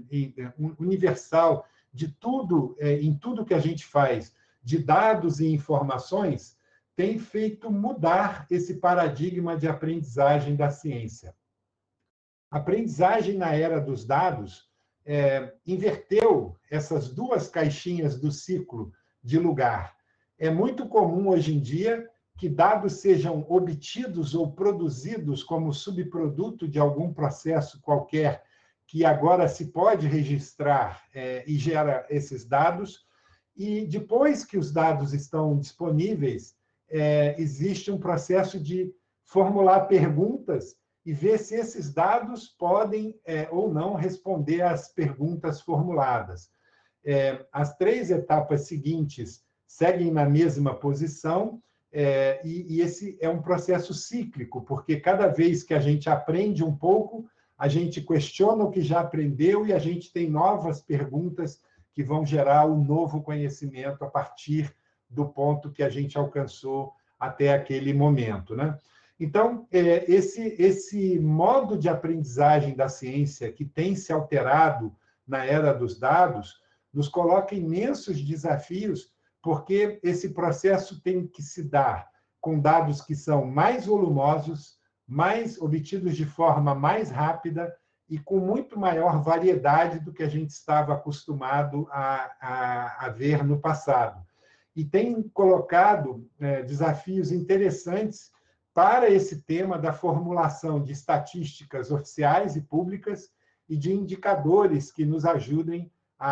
universal de tudo, em tudo que a gente faz, de dados e informações, tem feito mudar esse paradigma de aprendizagem da ciência. A aprendizagem na era dos dados inverteu essas duas caixinhas do ciclo de lugar. É muito comum hoje em dia que dados sejam obtidos ou produzidos como subproduto de algum processo qualquer, que agora se pode registrar e gera esses dados, e depois que os dados estão disponíveis, existe um processo de formular perguntas e ver se esses dados podem ou não responder às perguntas formuladas. As três etapas seguintes seguem na mesma posição, e esse é um processo cíclico, porque cada vez que a gente aprende um pouco, a gente questiona o que já aprendeu e a gente tem novas perguntas que vão gerar um novo conhecimento a partir do ponto que a gente alcançou até aquele momento, né? Então, esse modo de aprendizagem da ciência que tem se alterado na era dos dados nos coloca imensos desafios, porque esse processo tem que se dar com dados que são mais volumosos, mais obtidos de forma mais rápida e com muito maior variedade do que a gente estava acostumado a ver no passado. E tem colocado desafios interessantes para esse tema da formulação de estatísticas oficiais e públicas e de indicadores que nos ajudem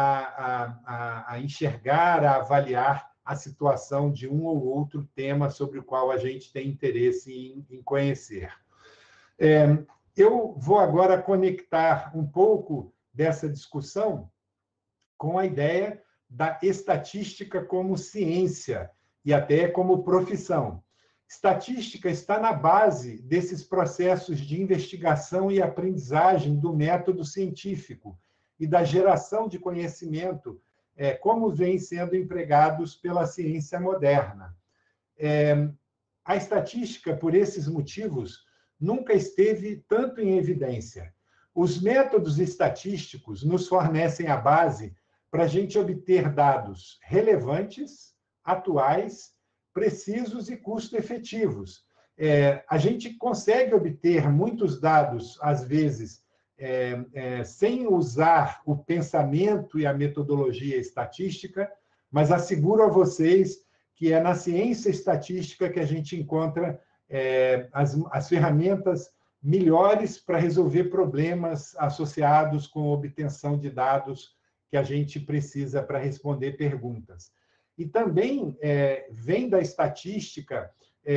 a enxergar, a avaliar a situação de um ou outro tema sobre o qual a gente tem interesse em conhecer. Eu vou agora conectar um pouco dessa discussão com a ideia da estatística como ciência e até como profissão. Estatística está na base desses processos de investigação e aprendizagem do método científico e da geração de conhecimento, como vêm sendo empregados pela ciência moderna. A estatística, por esses motivos, nunca esteve tanto em evidência. Os métodos estatísticos nos fornecem a base para a gente obter dados relevantes, atuais, precisos e custo-efetivos. A gente consegue obter muitos dados, às vezes, sem usar o pensamento e a metodologia estatística, mas asseguro a vocês que é na ciência estatística que a gente encontra as ferramentas melhores para resolver problemas associados com a obtenção de dados que a gente precisa para responder perguntas. E também vem da estatística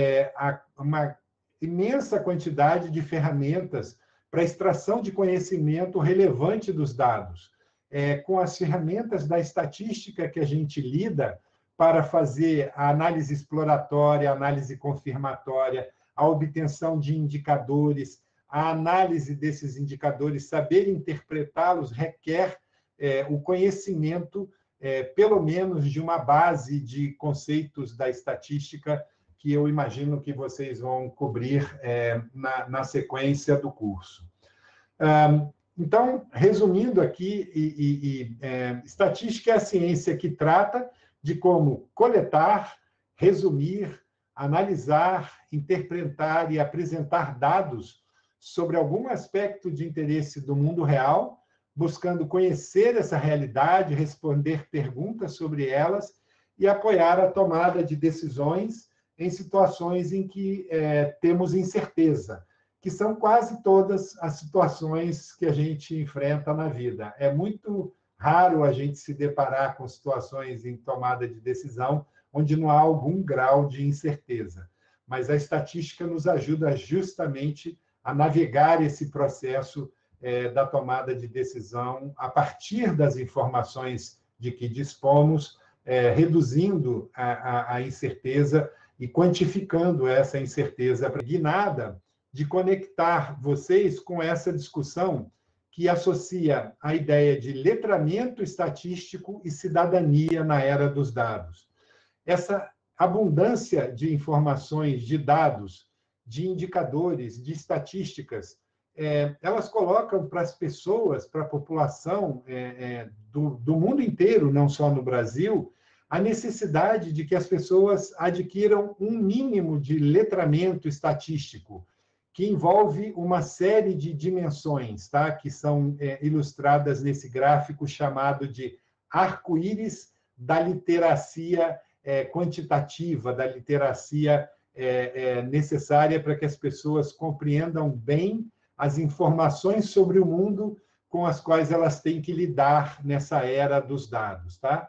uma imensa quantidade de ferramentas para extração de conhecimento relevante dos dados. Com as ferramentas da estatística que a gente lida para fazer a análise exploratória, a análise confirmatória, a obtenção de indicadores, a análise desses indicadores, saber interpretá-los, requer o conhecimento, pelo menos, de uma base de conceitos da estatística que eu imagino que vocês vão cobrir na sequência do curso. Então, resumindo aqui, estatística é a ciência que trata de como coletar, resumir, analisar, interpretar e apresentar dados sobre algum aspecto de interesse do mundo real, buscando conhecer essa realidade, responder perguntas sobre elas e apoiar a tomada de decisões em situações em que temos incerteza, que são quase todas as situações que a gente enfrenta na vida. É muito raro a gente se deparar com situações em tomada de decisão onde não há algum grau de incerteza. Mas a estatística nos ajuda justamente a navegar esse processo da tomada de decisão a partir das informações de que dispomos, reduzindo a incerteza e quantificando essa incerteza, nada de conectar vocês com essa discussão que associa a ideia de letramento estatístico e cidadania na era dos dados. Essa abundância de informações, de dados, de indicadores, de estatísticas, elas colocam para as pessoas, para a população do mundo inteiro, não só no Brasil, a necessidade de que as pessoas adquiram um mínimo de letramento estatístico, que envolve uma série de dimensões, tá? Que são ilustradas nesse gráfico chamado de arco-íris da literacia quantitativa, da literacia necessária para que as pessoas compreendam bem as informações sobre o mundo com as quais elas têm que lidar nessa era dos dados, tá?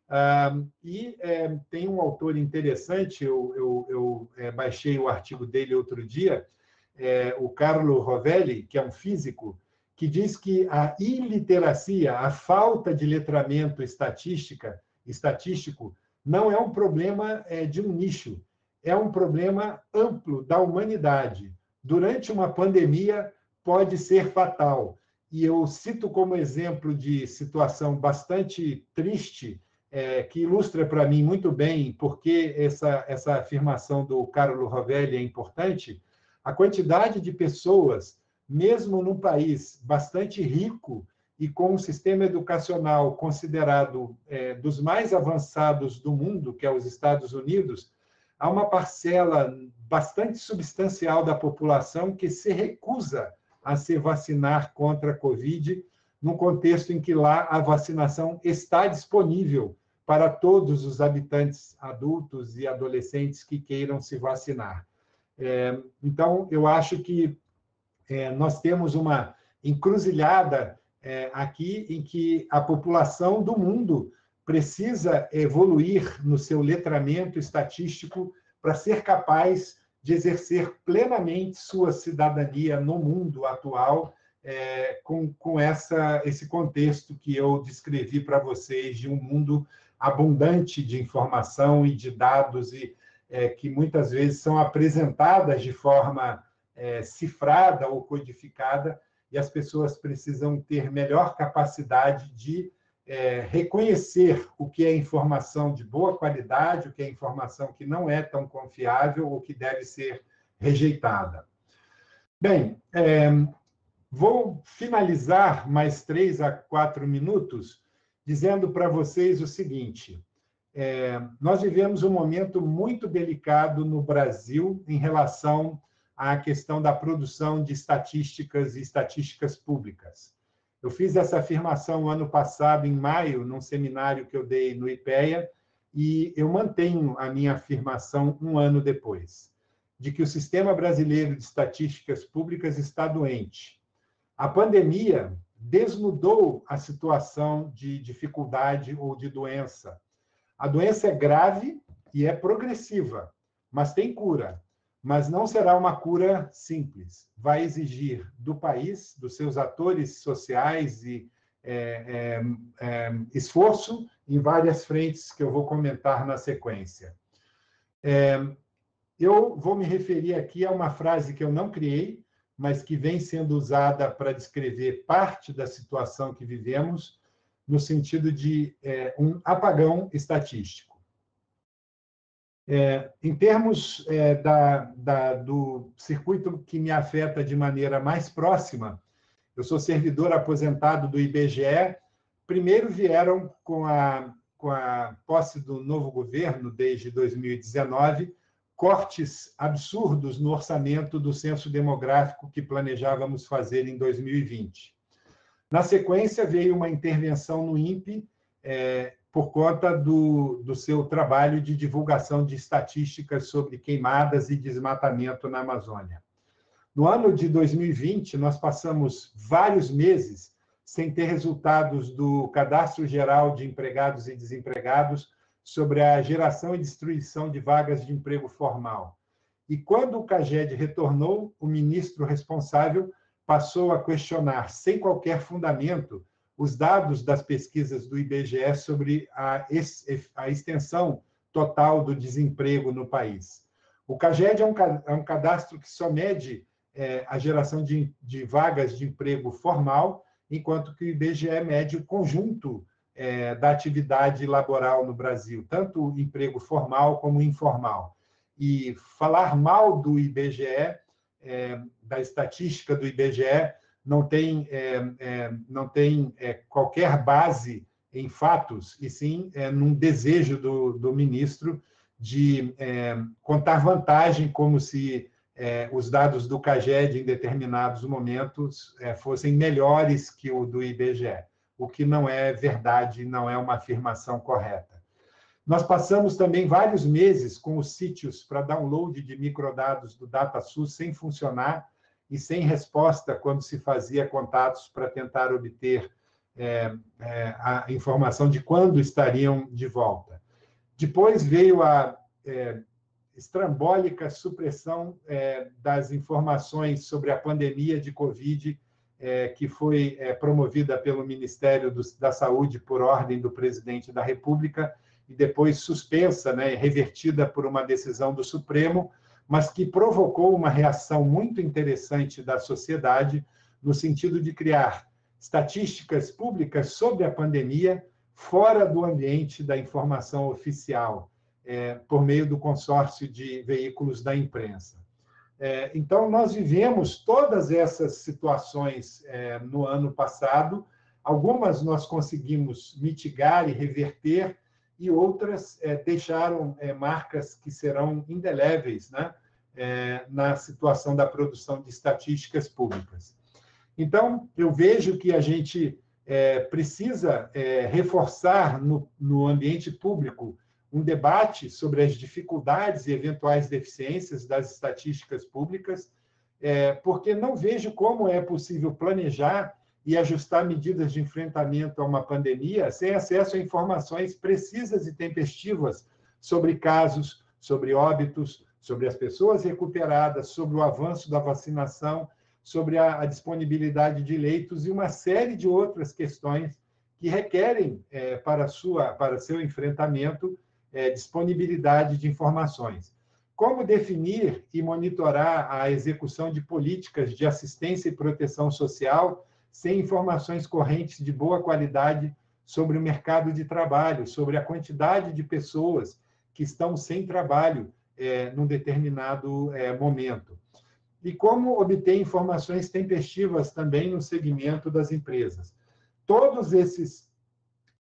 Tem um autor interessante, eu baixei o artigo dele outro dia, o Carlo Rovelli, que é um físico, que diz que a iliteracia, a falta de letramento estatístico, não é um problema de um nicho, é um problema amplo da humanidade. Durante uma pandemia, pode ser fatal. E eu cito como exemplo de situação bastante triste, que ilustra para mim muito bem por que essa afirmação do Carlo Rovelli é importante. A quantidade de pessoas, mesmo num país bastante rico e com um sistema educacional considerado dos mais avançados do mundo, que é os Estados Unidos, há uma parcela bastante substancial da população que se recusa a se vacinar contra a Covid, num contexto em que lá a vacinação está disponível para todos os habitantes adultos e adolescentes que queiram se vacinar. Então, eu acho que nós temos uma encruzilhada aqui em que a população do mundo precisa evoluir no seu letramento estatístico para ser capaz de exercer plenamente sua cidadania no mundo atual, com esse contexto que eu descrevi para vocês de um mundo abundante de informação e de dados e que muitas vezes são apresentadas de forma cifrada ou codificada, e as pessoas precisam ter melhor capacidade de reconhecer o que é informação de boa qualidade, o que é informação que não é tão confiável ou que deve ser rejeitada. Bem, vou finalizar mais 3 a 4 minutos dizendo para vocês o seguinte: nós vivemos um momento muito delicado no Brasil em relação à questão da produção de estatísticas e estatísticas públicas. Eu fiz essa afirmação ano passado, em maio, num seminário que eu dei no IPEA, e eu mantenho a minha afirmação um ano depois, de que o sistema brasileiro de estatísticas públicas está doente. A pandemia desnudou a situação de dificuldade ou de doença. A doença é grave e é progressiva, mas tem cura. Mas não será uma cura simples. Vai exigir do país, dos seus atores sociais e esforço em várias frentes que eu vou comentar na sequência. Eu vou me referir aqui a uma frase que eu não criei, mas que vem sendo usada para descrever parte da situação que vivemos, no sentido de um apagão estatístico. Em termos do circuito que me afeta de maneira mais próxima, eu sou servidor aposentado do IBGE. Primeiro vieram com a posse do novo governo, desde 2019, cortes absurdos no orçamento do censo demográfico que planejávamos fazer em 2020. Na sequência, veio uma intervenção no INPE, por conta do seu trabalho de divulgação de estatísticas sobre queimadas e desmatamento na Amazônia. No ano de 2020, nós passamos vários meses sem ter resultados do Cadastro Geral de Empregados e Desempregados sobre a geração e destruição de vagas de emprego formal. E quando o CAGED retornou, o ministro responsável passou a questionar, sem qualquer fundamento, os dados das pesquisas do IBGE sobre a extensão total do desemprego no país. O CAGED é um cadastro que só mede a geração de vagas de emprego formal, enquanto que o IBGE mede o conjunto da atividade laboral no Brasil, tanto o emprego formal como informal. E falar mal do IBGE, da estatística do IBGE, não tem qualquer base em fatos, e sim num desejo do ministro de contar vantagem, como se os dados do CAGED, em determinados momentos, fossem melhores que o do IBGE, o que não é verdade, não é uma afirmação correta. Nós passamos também vários meses com os sítios para download de microdados do DataSUS sem funcionar e sem resposta quando se fazia contatos para tentar obter a informação de quando estariam de volta. Depois veio a estrambólica supressão das informações sobre a pandemia de Covid, que foi promovida pelo Ministério da Saúde por ordem do presidente da República e depois suspensa, revertida por uma decisão do Supremo, mas que provocou uma reação muito interessante da sociedade no sentido de criar estatísticas públicas sobre a pandemia fora do ambiente da informação oficial, por meio do consórcio de veículos da imprensa. Então, nós vivemos todas essas situações no ano passado, algumas nós conseguimos mitigar e reverter, e outras deixaram marcas que serão indeléveis, na situação da produção de estatísticas públicas. Então, eu vejo que a gente precisa reforçar no ambiente público um debate sobre as dificuldades e eventuais deficiências das estatísticas públicas, porque não vejo como é possível planejar e ajustar medidas de enfrentamento a uma pandemia sem acesso a informações precisas e tempestivas sobre casos, sobre óbitos, sobre as pessoas recuperadas, sobre o avanço da vacinação, sobre a disponibilidade de leitos e uma série de outras questões que requerem, para seu enfrentamento, disponibilidade de informações. Como definir e monitorar a execução de políticas de assistência e proteção social sem informações correntes de boa qualidade sobre o mercado de trabalho, sobre a quantidade de pessoas que estão sem trabalho num determinado momento. E como obter informações tempestivas também no segmento das empresas. Todos esses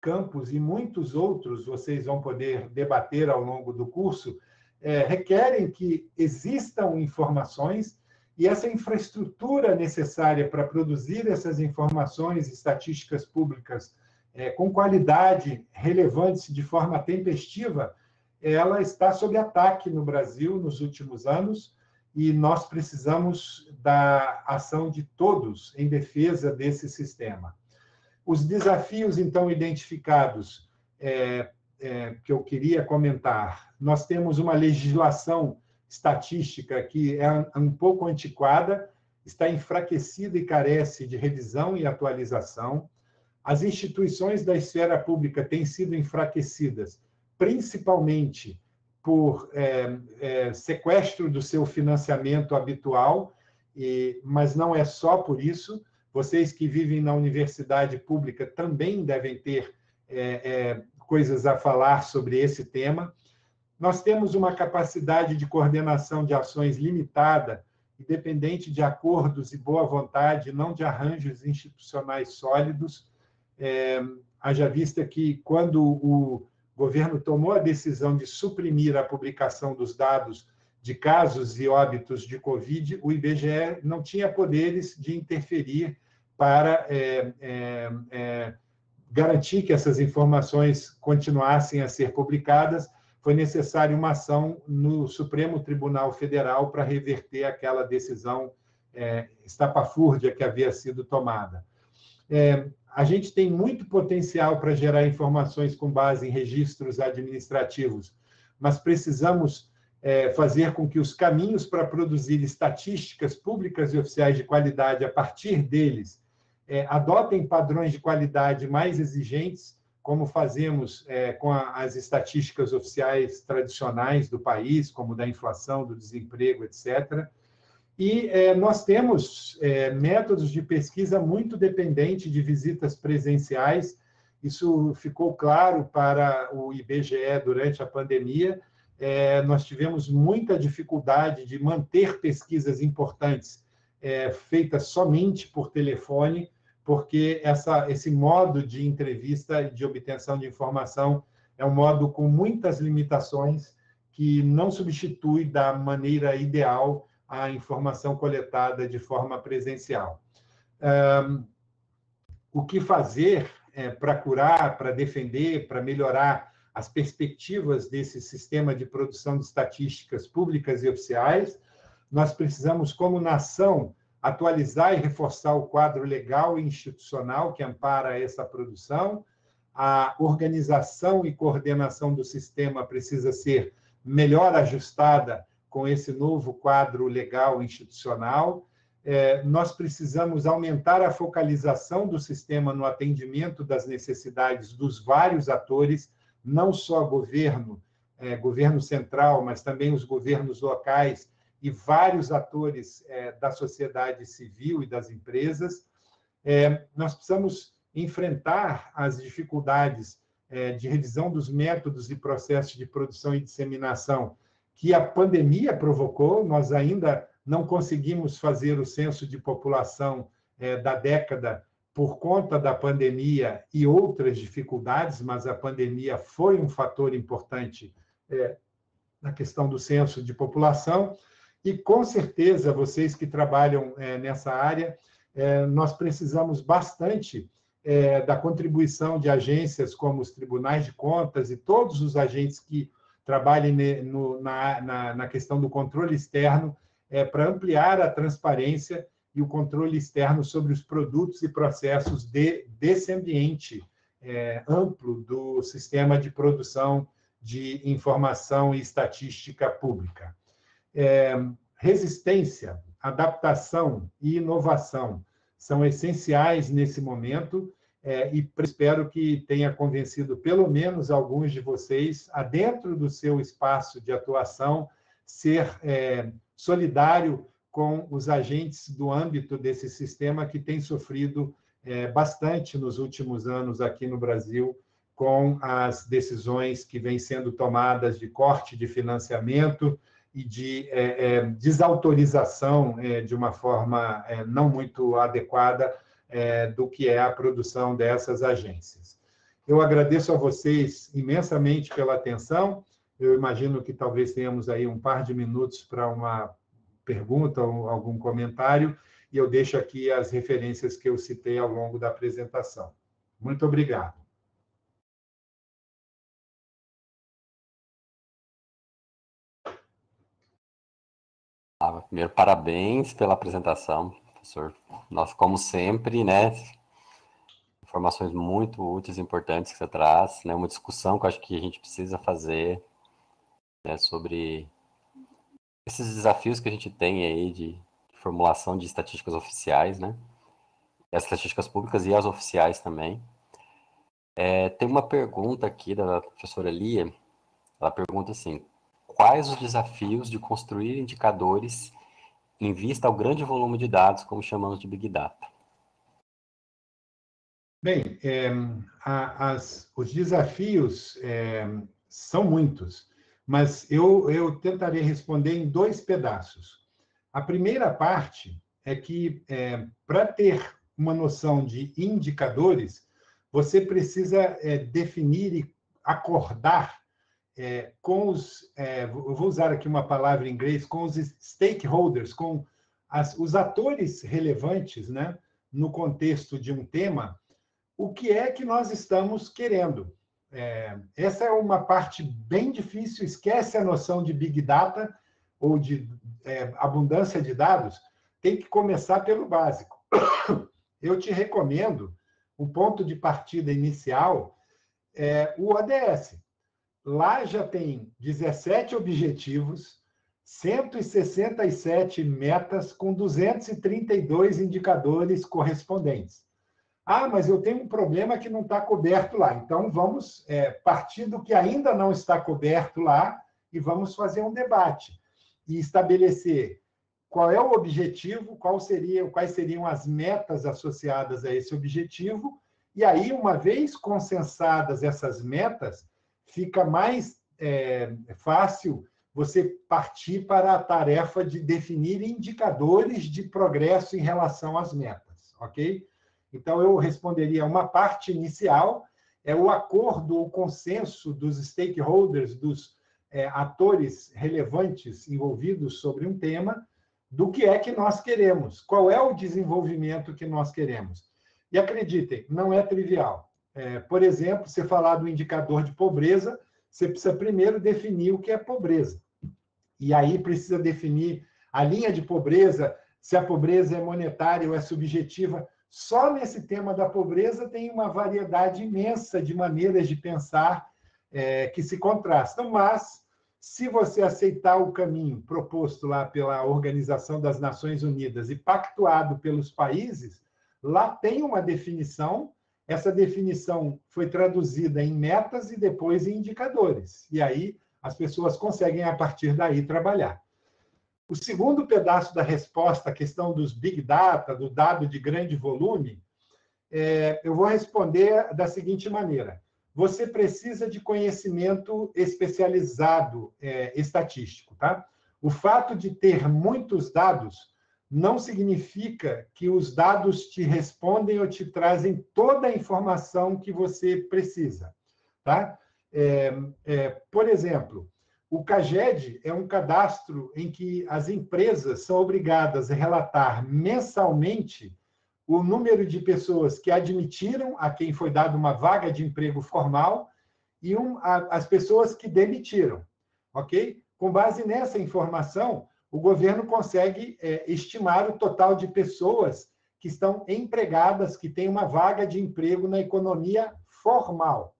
campos e muitos outros, vocês vão poder debater ao longo do curso, requerem que existam informações e essa infraestrutura necessária para produzir essas informações estatísticas públicas com qualidade, relevantes de forma tempestiva, ela está sob ataque no Brasil nos últimos anos e nós precisamos da ação de todos em defesa desse sistema. Os desafios, então, identificados, que eu queria comentar, nós temos uma legislação estatística que é um pouco antiquada, está enfraquecida e carece de revisão e atualização. As instituições da esfera pública têm sido enfraquecidas, principalmente por sequestro do seu financiamento habitual, mas não é só por isso. Vocês que vivem na universidade pública também devem ter coisas a falar sobre esse tema. Nós temos uma capacidade de coordenação de ações limitada e dependente de acordos e boa vontade, não de arranjos institucionais sólidos. Haja vista que, quando o governo tomou a decisão de suprimir a publicação dos dados de casos e óbitos de Covid, o IBGE não tinha poderes de interferir para garantir que essas informações continuassem a ser publicadas. Foi necessária uma ação no Supremo Tribunal Federal para reverter aquela decisão estapafúrdia que havia sido tomada. A gente tem muito potencial para gerar informações com base em registros administrativos, mas precisamos fazer com que os caminhos para produzir estatísticas públicas e oficiais de qualidade a partir deles adotem padrões de qualidade mais exigentes, como fazemos com as estatísticas oficiais tradicionais do país, como da inflação, do desemprego, etc. E nós temos métodos de pesquisa muito dependentes de visitas presenciais. Isso ficou claro para o IBGE durante a pandemia. Nós tivemos muita dificuldade de manter pesquisas importantes feitas somente por telefone, porque esse modo de entrevista e de obtenção de informação é um modo com muitas limitações que não substitui da maneira ideal a informação coletada de forma presencial. O que fazer para curar, para defender, para melhorar as perspectivas desse sistema de produção de estatísticas públicas e oficiais? Nós precisamos, como nação, atualizar e reforçar o quadro legal e institucional que ampara essa produção. A organização e coordenação do sistema precisa ser melhor ajustada com esse novo quadro legal e institucional. Nós precisamos aumentar a focalização do sistema no atendimento das necessidades dos vários atores, não só governo central, mas também os governos locais e vários atores da sociedade civil e das empresas. Nós precisamos enfrentar as dificuldades de revisão dos métodos e processos de produção e disseminação que a pandemia provocou. Nós ainda não conseguimos fazer o censo de população da década por conta da pandemia e outras dificuldades, mas a pandemia foi um fator importante na questão do censo de população. E, com certeza, vocês que trabalham nessa área, nós precisamos bastante da contribuição de agências como os tribunais de contas e todos os agentes que trabalhem na questão do controle externo para ampliar a transparência e o controle externo sobre os produtos e processos desse ambiente amplo do sistema de produção de informação e estatística pública. Resistência, adaptação e inovação são essenciais nesse momento e espero que tenha convencido pelo menos alguns de vocês a, dentro do seu espaço de atuação, ser solidário com os agentes do âmbito desse sistema que tem sofrido bastante nos últimos anos aqui no Brasil com as decisões que vêm sendo tomadas de corte de financiamento e de desautorização de uma forma não muito adequada do que é a produção dessas agências. Eu agradeço a vocês imensamente pela atenção. Eu imagino que talvez tenhamos aí um par de minutos para uma pergunta ou algum comentário, e eu deixo aqui as referências que eu citei ao longo da apresentação. Muito obrigado. Primeiro, parabéns pela apresentação, professor. Nós, como sempre, né, informações muito úteis e importantes que você traz, né, uma discussão que eu acho que a gente precisa fazer, né, sobre esses desafios que a gente tem aí de formulação de estatísticas oficiais, né, as estatísticas públicas e as oficiais também. Tem uma pergunta aqui da professora Lia, ela pergunta assim: quais os desafios de construir indicadores em vista ao grande volume de dados, como chamamos de Big Data? Bem, os desafios são muitos, mas eu tentarei responder em dois pedaços. A primeira parte é que, para ter uma noção de indicadores, você precisa definir e acordar com os... eu vou usar aqui uma palavra em inglês, com os stakeholders, com os atores relevantes, né, no contexto de um tema, o que é que nós estamos querendo. Essa é uma parte bem difícil, esquece a noção de Big Data ou de abundância de dados, tem que começar pelo básico. Eu te recomendo, o ponto de partida inicial o ODS. Lá já tem 17 objetivos, 167 metas com 232 indicadores correspondentes. Ah, mas eu tenho um problema que não está coberto lá. Então, vamos partir do que ainda não está coberto lá e vamos fazer um debate e estabelecer qual é o objetivo, quais seriam as metas associadas a esse objetivo, e aí, uma vez consensadas essas metas, fica mais fácil você partir para a tarefa de definir indicadores de progresso em relação às metas, ok? Então, eu responderia uma parte inicial, o acordo, o consenso dos stakeholders, dos atores relevantes envolvidos sobre um tema, do que é que nós queremos, qual é o desenvolvimento que nós queremos. E acreditem, não é trivial. Por exemplo, você falar do indicador de pobreza, você precisa primeiro definir o que é pobreza. E aí precisa definir a linha de pobreza, se a pobreza é monetária ou é subjetiva. Só nesse tema da pobreza tem uma variedade imensa de maneiras de pensar que se contrastam, mas se você aceitar o caminho proposto lá pela Organização das Nações Unidas e pactuado pelos países, lá tem uma definição, essa definição foi traduzida em metas e depois em indicadores, e aí as pessoas conseguem, a partir daí, trabalhar. O segundo pedaço da resposta, a questão dos Big Data, do dado de grande volume, eu vou responder da seguinte maneira: você precisa de conhecimento especializado estatístico, tá? O fato de ter muitos dados não significa que os dados te respondem ou te trazem toda a informação que você precisa, tá? Por exemplo, o CAGED é um cadastro em que as empresas são obrigadas a relatar mensalmente o número de pessoas que admitiram a quem foi dada uma vaga de emprego formal e as pessoas que demitiram, ok? Com base nessa informação, o governo consegue estimar o total de pessoas que estão empregadas, que têm uma vaga de emprego na economia formal.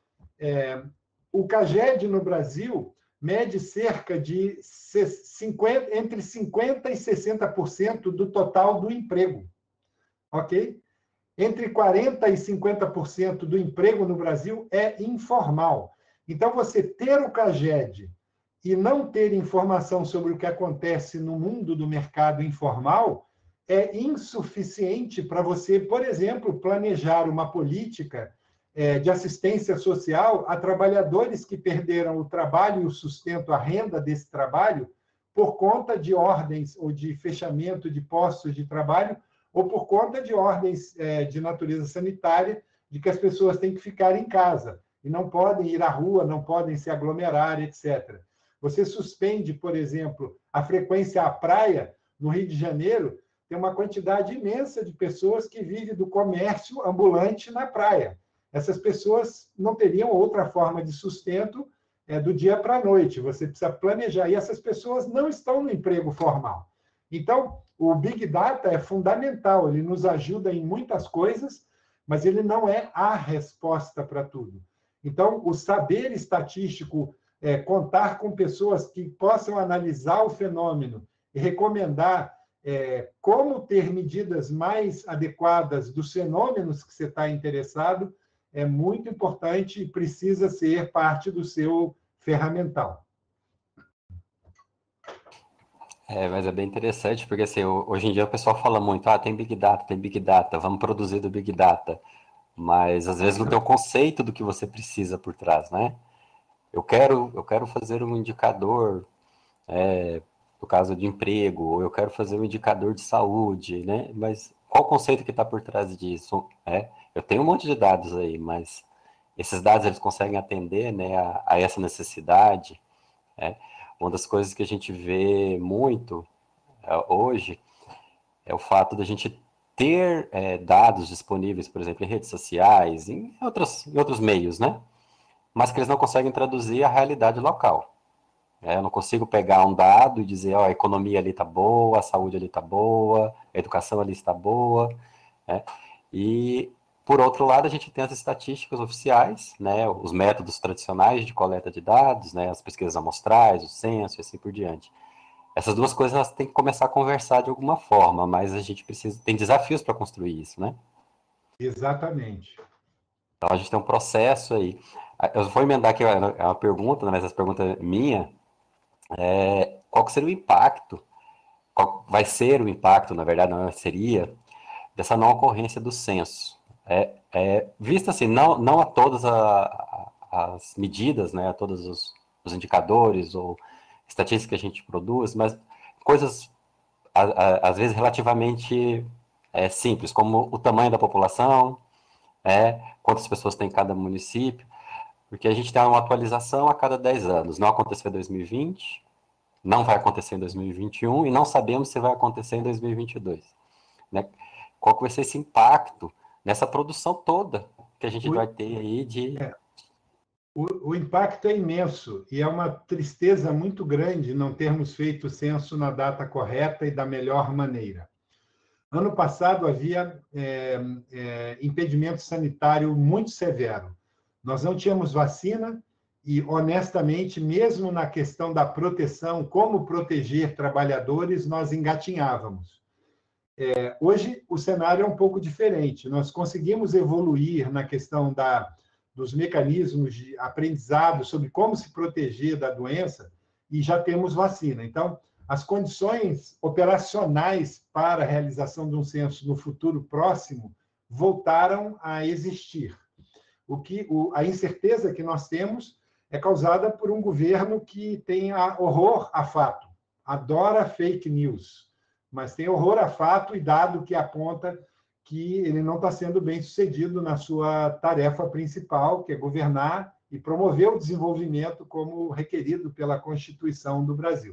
O CAGED no Brasil mede cerca de entre 50% e 60% do total do emprego, ok? Entre 40% e 50% do emprego no Brasil é informal. Então, você ter o CAGED e não ter informação sobre o que acontece no mundo do mercado informal é insuficiente para você, por exemplo, planejar uma política de assistência social a trabalhadores que perderam o trabalho e o sustento, a renda desse trabalho, por conta de ordens ou de fechamento de postos de trabalho ou por conta de ordens de natureza sanitária de que as pessoas têm que ficar em casa e não podem ir à rua, não podem se aglomerar, etc. Você suspende, por exemplo, a frequência à praia. No Rio de Janeiro, tem uma quantidade imensa de pessoas que vivem do comércio ambulante na praia. Essas pessoas não teriam outra forma de sustento do dia para a noite. Você precisa planejar. E essas pessoas não estão no emprego formal. Então, o Big Data é fundamental. Ele nos ajuda em muitas coisas, mas ele não é a resposta para tudo. Então, o saber estatístico, contar com pessoas que possam analisar o fenômeno e recomendar como ter medidas mais adequadas dos fenômenos que você está interessado, é muito importante e precisa ser parte do seu ferramental. Mas é bem interessante, porque assim, hoje em dia o pessoal fala muito, tem Big Data, vamos produzir do Big Data, mas às vezes não tem o conceito do que você precisa por trás, né? Eu quero fazer um indicador, no caso de emprego, ou eu quero fazer um indicador de saúde, né? Mas qual o conceito que está por trás disso? Eu tenho um monte de dados aí, mas esses dados eles conseguem atender, né, a essa necessidade? Uma das coisas que a gente vê muito hoje é o fato da gente ter dados disponíveis, por exemplo, em redes sociais, em outros meios, né? Mas que eles não conseguem traduzir a realidade local. Eu não consigo pegar um dado e dizer, a economia ali está boa, a saúde ali está boa, a educação ali está boa, né? E, por outro lado, a gente tem as estatísticas oficiais, né, os métodos tradicionais de coleta de dados, né, as pesquisas amostrais, o censo e assim por diante. Essas duas coisas elas têm que começar a conversar de alguma forma, mas a gente tem desafios para construir isso, né? Exatamente. Então, a gente tem um processo aí. Eu vou emendar aqui uma pergunta, né, mas essa pergunta é minha. Qual que seria o impacto, qual vai ser o impacto, na verdade, não seria, dessa não ocorrência do censo? Vista assim, não a todas as medidas, né, a todos os indicadores ou estatísticas que a gente produz, mas coisas, às vezes, relativamente simples, como o tamanho da população, quantas pessoas tem em cada município, porque a gente tem uma atualização a cada 10 anos. Não aconteceu em 2020, não vai acontecer em 2021 e não sabemos se vai acontecer em 2022. Né? Qual que vai ser esse impacto nessa produção toda que a gente vai ter aí de... O impacto é imenso e é uma tristeza muito grande não termos feito o censo na data correta e da melhor maneira. Ano passado havia impedimento sanitário muito severo. Nós não tínhamos vacina e, honestamente, mesmo na questão da proteção, como proteger trabalhadores, nós engatinhávamos. Hoje, o cenário é um pouco diferente. Nós conseguimos evoluir na questão dos mecanismos de aprendizado sobre como se proteger da doença e já temos vacina. Então, as condições operacionais para a realização de um censo no futuro próximo voltaram a existir. A incerteza que nós temos é causada por um governo que tem horror a fato, adora fake news, mas tem horror a fato e dado que aponta que ele não está sendo bem sucedido na sua tarefa principal, que é governar e promover o desenvolvimento como requerido pela Constituição do Brasil.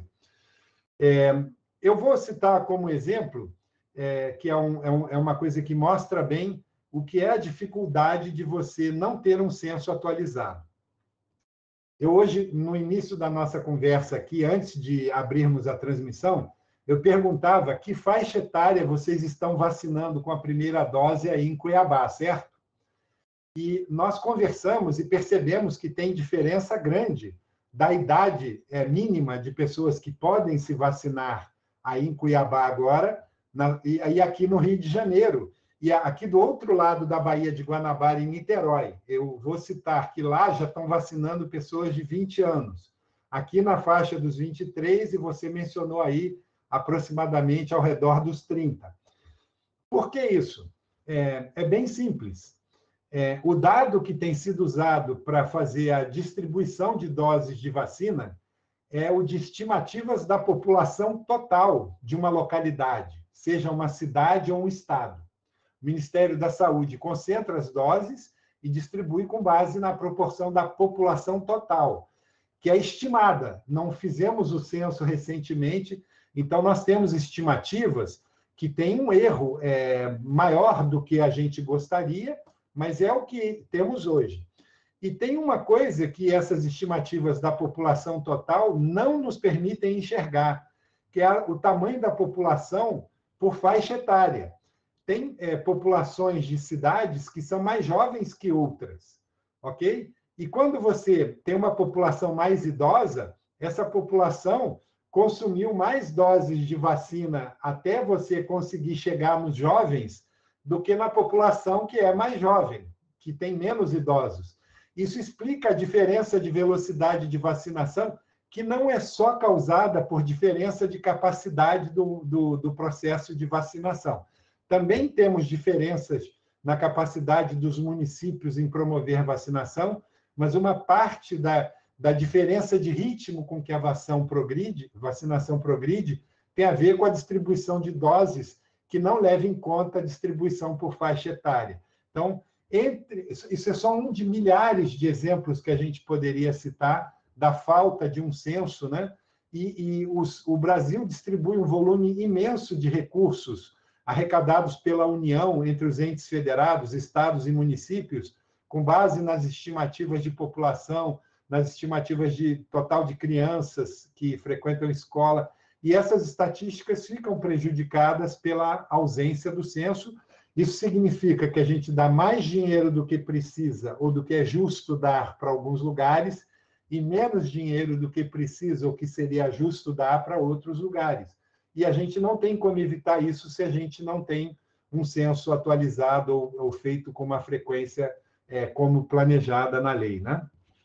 Eu vou citar como exemplo, que é uma coisa que mostra bem o que é a dificuldade de você não ter um censo atualizado. Eu hoje, no início da nossa conversa aqui, antes de abrirmos a transmissão, eu perguntava que faixa etária vocês estão vacinando com a primeira dose aí em Cuiabá, certo? E nós conversamos e percebemos que tem diferença grande da idade mínima de pessoas que podem se vacinar aí em Cuiabá agora e aqui no Rio de Janeiro. E aqui do outro lado da Baía de Guanabara, em Niterói, eu vou citar que lá já estão vacinando pessoas de 20 anos. Aqui na faixa dos 23, e você mencionou aí aproximadamente ao redor dos 30. Por que isso? É bem simples. O dado que tem sido usado para fazer a distribuição de doses de vacina é o de estimativas da população total de uma localidade, seja uma cidade ou um estado. O Ministério da Saúde concentra as doses e distribui com base na proporção da população total, que é estimada. Não fizemos o censo recentemente, então nós temos estimativas que têm um erro maior do que a gente gostaria, mas é o que temos hoje. E tem uma coisa que essas estimativas da população total não nos permitem enxergar, que é o tamanho da população por faixa etária. Tem populações de cidades que são mais jovens que outras, ok? E quando você tem uma população mais idosa, essa população consumiu mais doses de vacina até você conseguir chegar nos jovens do que na população que é mais jovem, que tem menos idosos. Isso explica a diferença de velocidade de vacinação, que não é só causada por diferença de capacidade do processo de vacinação. Também temos diferenças na capacidade dos municípios em promover vacinação, mas uma parte da diferença de ritmo com que a vacinação progride tem a ver com a distribuição de doses que não leva em conta a distribuição por faixa etária. Então, isso é só um de milhares de exemplos que a gente poderia citar da falta de um censo, né? O Brasil distribui um volume imenso de recursos arrecadados pela União entre os entes federados, estados e municípios, com base nas estimativas de população, nas estimativas de total de crianças que frequentam escola, e essas estatísticas ficam prejudicadas pela ausência do censo. Isso significa que a gente dá mais dinheiro do que precisa ou do que é justo dar para alguns lugares e menos dinheiro do que precisa ou que seria justo dar para outros lugares. E a gente não tem como evitar isso se a gente não tem um censo atualizado ou feito com uma frequência como planejada na lei, né?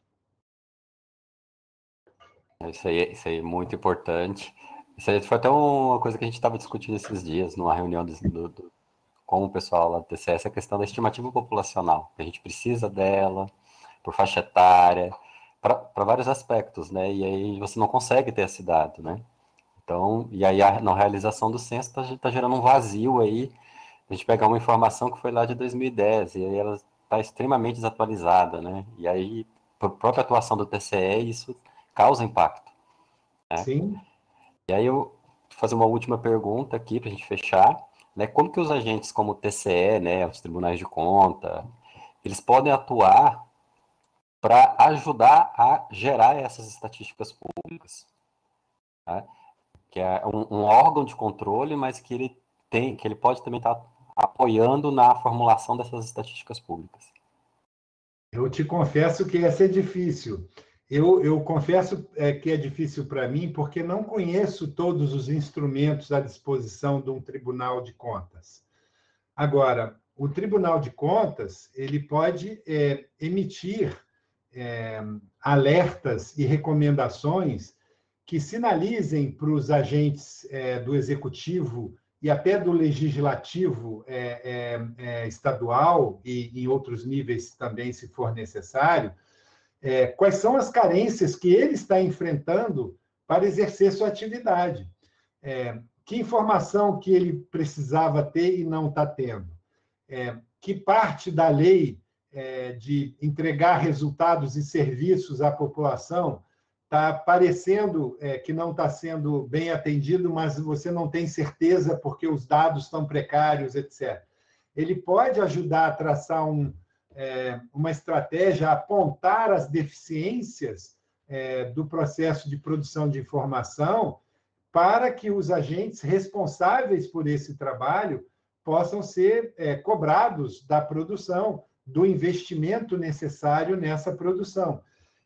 Isso aí é muito importante. Isso aí foi até uma coisa que a gente estava discutindo esses dias, numa reunião com o pessoal lá do TCE, essa questão da estimativa populacional. A gente precisa dela, por faixa etária, para vários aspectos, né? E aí você não consegue ter esse dado, né? Então, e aí na realização do censo está gerando um vazio aí. A gente pegar uma informação que foi lá de 2010, e aí ela está extremamente desatualizada, né? E aí, por própria atuação do TCE, isso causa impacto, né? Sim. E aí eu vou fazer uma última pergunta aqui para a gente fechar, né? Como que os agentes como o TCE, né, os tribunais de conta, eles podem atuar para ajudar a gerar essas estatísticas públicas, né? Que é um órgão de controle, mas que ele pode também estar apoiando na formulação dessas estatísticas públicas. Eu te confesso que essa é difícil. Eu confesso que é difícil para mim porque não conheço todos os instrumentos à disposição de um tribunal de contas. Agora, o Tribunal de Contas ele pode emitir alertas e recomendações que sinalizem para os agentes do Executivo e até do Legislativo estadual e em outros níveis também, se for necessário, quais são as carências que ele está enfrentando para exercer sua atividade. Que informação que ele precisava ter e não está tendo. Que parte da lei de entregar resultados e serviços à população está parecendo que não está sendo bem atendido, mas você não tem certeza porque os dados estão precários, etc. Ele pode ajudar a traçar uma estratégia, a apontar as deficiências do processo de produção de informação para que os agentes responsáveis por esse trabalho possam ser cobrados da produção, do investimento necessário nessa produção.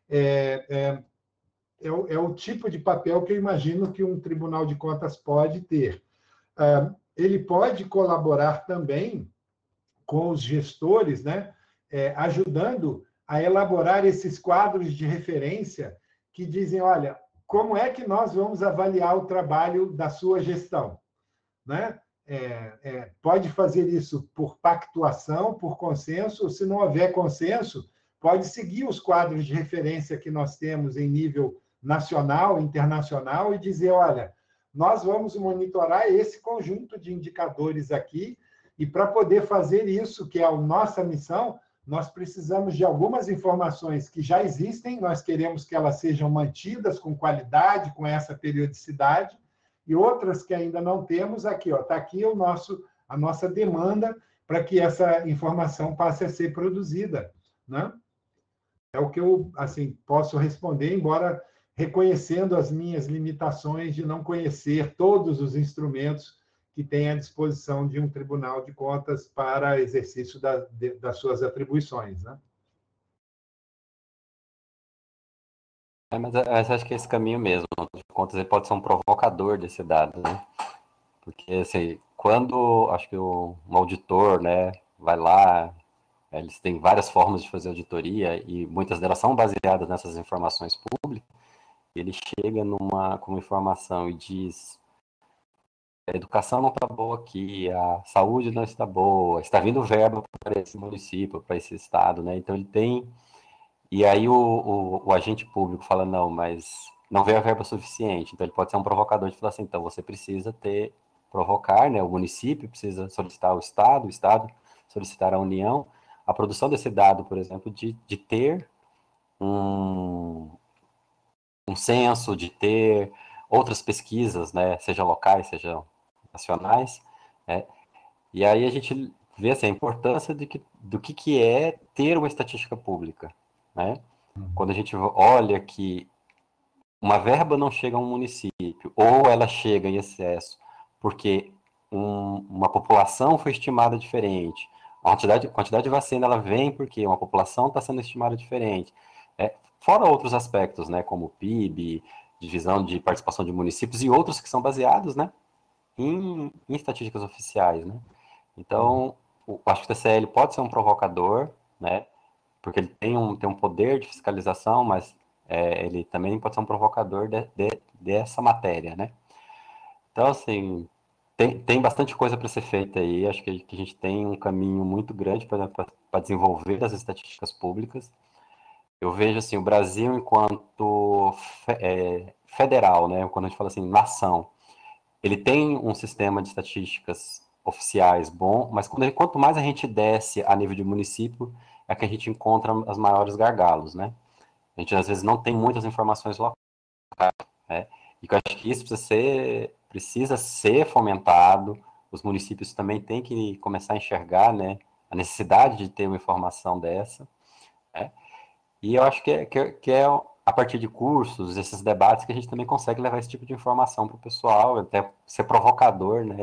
É o tipo de papel que eu imagino que um Tribunal de Contas pode ter. Ele pode colaborar também com os gestores, né, ajudando a elaborar esses quadros de referência que dizem, olha, como é que nós vamos avaliar o trabalho da sua gestão? Né? Pode fazer isso por pactuação, por consenso, ou se não houver consenso, pode seguir os quadros de referência que nós temos em nível nacional, internacional, e dizer, olha, nós vamos monitorar esse conjunto de indicadores aqui, e para poder fazer isso, que é a nossa missão, nós precisamos de algumas informações que já existem, nós queremos que elas sejam mantidas com qualidade, com essa periodicidade, e outras que ainda não temos, aqui, está aqui a nossa demanda para que essa informação passe a ser produzida, né? É o que eu assim, posso responder, embora reconhecendo as minhas limitações de não conhecer todos os instrumentos que tem à disposição de um Tribunal de Contas para exercício das suas atribuições, né? Mas acho que é esse caminho mesmo. Afinal de contas, ele pode ser um provocador desse dado, né? Porque, assim, quando, acho que um auditor, né, vai lá, eles têm várias formas de fazer auditoria e muitas delas são baseadas nessas informações públicas, ele chega com uma informação e diz: a educação não está boa aqui, a saúde não está boa, está vindo verba para esse município, para esse estado, né? Então ele tem... E aí o agente público fala: não, mas não veio a verba suficiente. Então ele pode ser um provocador de falar assim: então você precisa provocar, né? O município precisa solicitar ao estado, o estado solicitar à União a produção desse dado, por exemplo, de ter um censo, de ter outras pesquisas, né? Seja locais, seja nacionais, né? E aí a gente vê assim, a importância do que é ter uma estatística pública, né? Quando a gente olha que uma verba não chega a um município, ou ela chega em excesso, porque uma população foi estimada diferente, a quantidade de vacina ela vem porque uma população está sendo estimada diferente, fora outros aspectos, né, como o PIB, divisão de participação de municípios e outros que são baseados, né, em estatísticas oficiais, né? Então, acho que o TCE pode ser um provocador, né? Porque ele tem um poder de fiscalização, mas ele também pode ser um provocador dessa matéria, né? Então, assim, tem bastante coisa para ser feita aí. Acho que a gente tem um caminho muito grande para desenvolver as estatísticas públicas. Eu vejo, assim, o Brasil enquanto federal, né? Quando a gente fala assim, nação, ele tem um sistema de estatísticas oficiais bom, mas quanto mais a gente desce a nível de município, é que a gente encontra as maiores gargalos, né? A gente, às vezes, não tem muitas informações locais, né? E eu acho que isso precisa ser fomentado, os municípios também têm que começar a enxergar, né, a necessidade de ter uma informação dessa, né? E eu acho que é a partir de cursos, esses debates, que a gente também consegue levar esse tipo de informação para o pessoal, até ser provocador, né,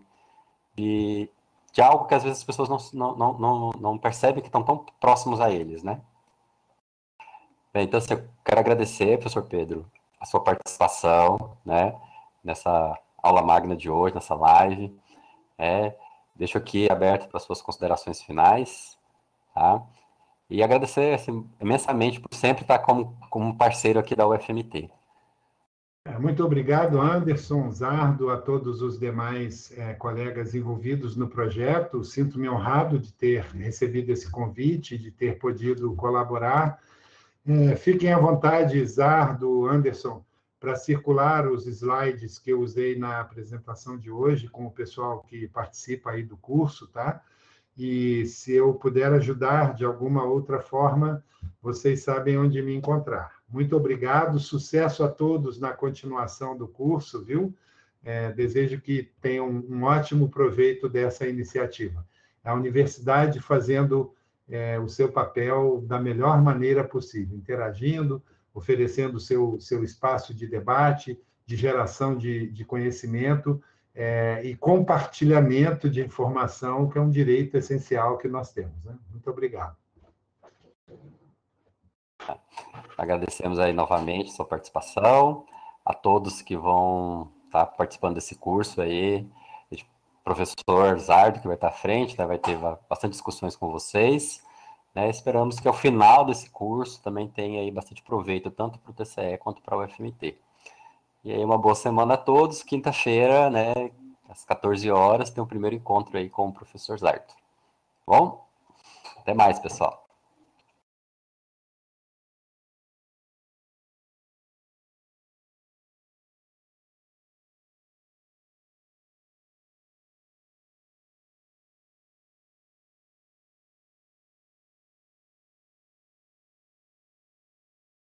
de algo que às vezes as pessoas não percebem que estão tão próximos a eles, né? Bem, então, assim, eu quero agradecer, professor Pedro, a sua participação, né, nessa aula magna de hoje, nessa live. Deixo aqui aberto para as suas considerações finais, tá? E agradecer assim, imensamente por sempre estar como parceiro aqui da UFMT. Muito obrigado, Anderson, Zardo, a todos os demais colegas envolvidos no projeto. Sinto-me honrado de ter recebido esse convite, de ter podido colaborar. Fiquem à vontade, Zardo, Anderson, para circular os slides que eu usei na apresentação de hoje com o pessoal que participa aí do curso, tá? E se eu puder ajudar de alguma outra forma, vocês sabem onde me encontrar. Muito obrigado, sucesso a todos na continuação do curso, viu? Desejo que tenham um ótimo proveito dessa iniciativa. A universidade fazendo o seu papel da melhor maneira possível, interagindo, oferecendo o seu espaço de debate, de geração de conhecimento, e compartilhamento de informação, que é um direito essencial que nós temos, né? Muito obrigado. Agradecemos aí novamente a sua participação, a todos que vão estar participando desse curso aí, o professor Zardo, que vai estar à frente, né, vai ter bastante discussões com vocês, né? Esperamos que ao final desse curso também tenha aí bastante proveito, tanto para o TCE quanto para o UFMT. E aí, uma boa semana a todos. Quinta-feira, né, às 14 horas, tem o primeiro encontro aí com o professor Zardo. Bom? Até mais, pessoal.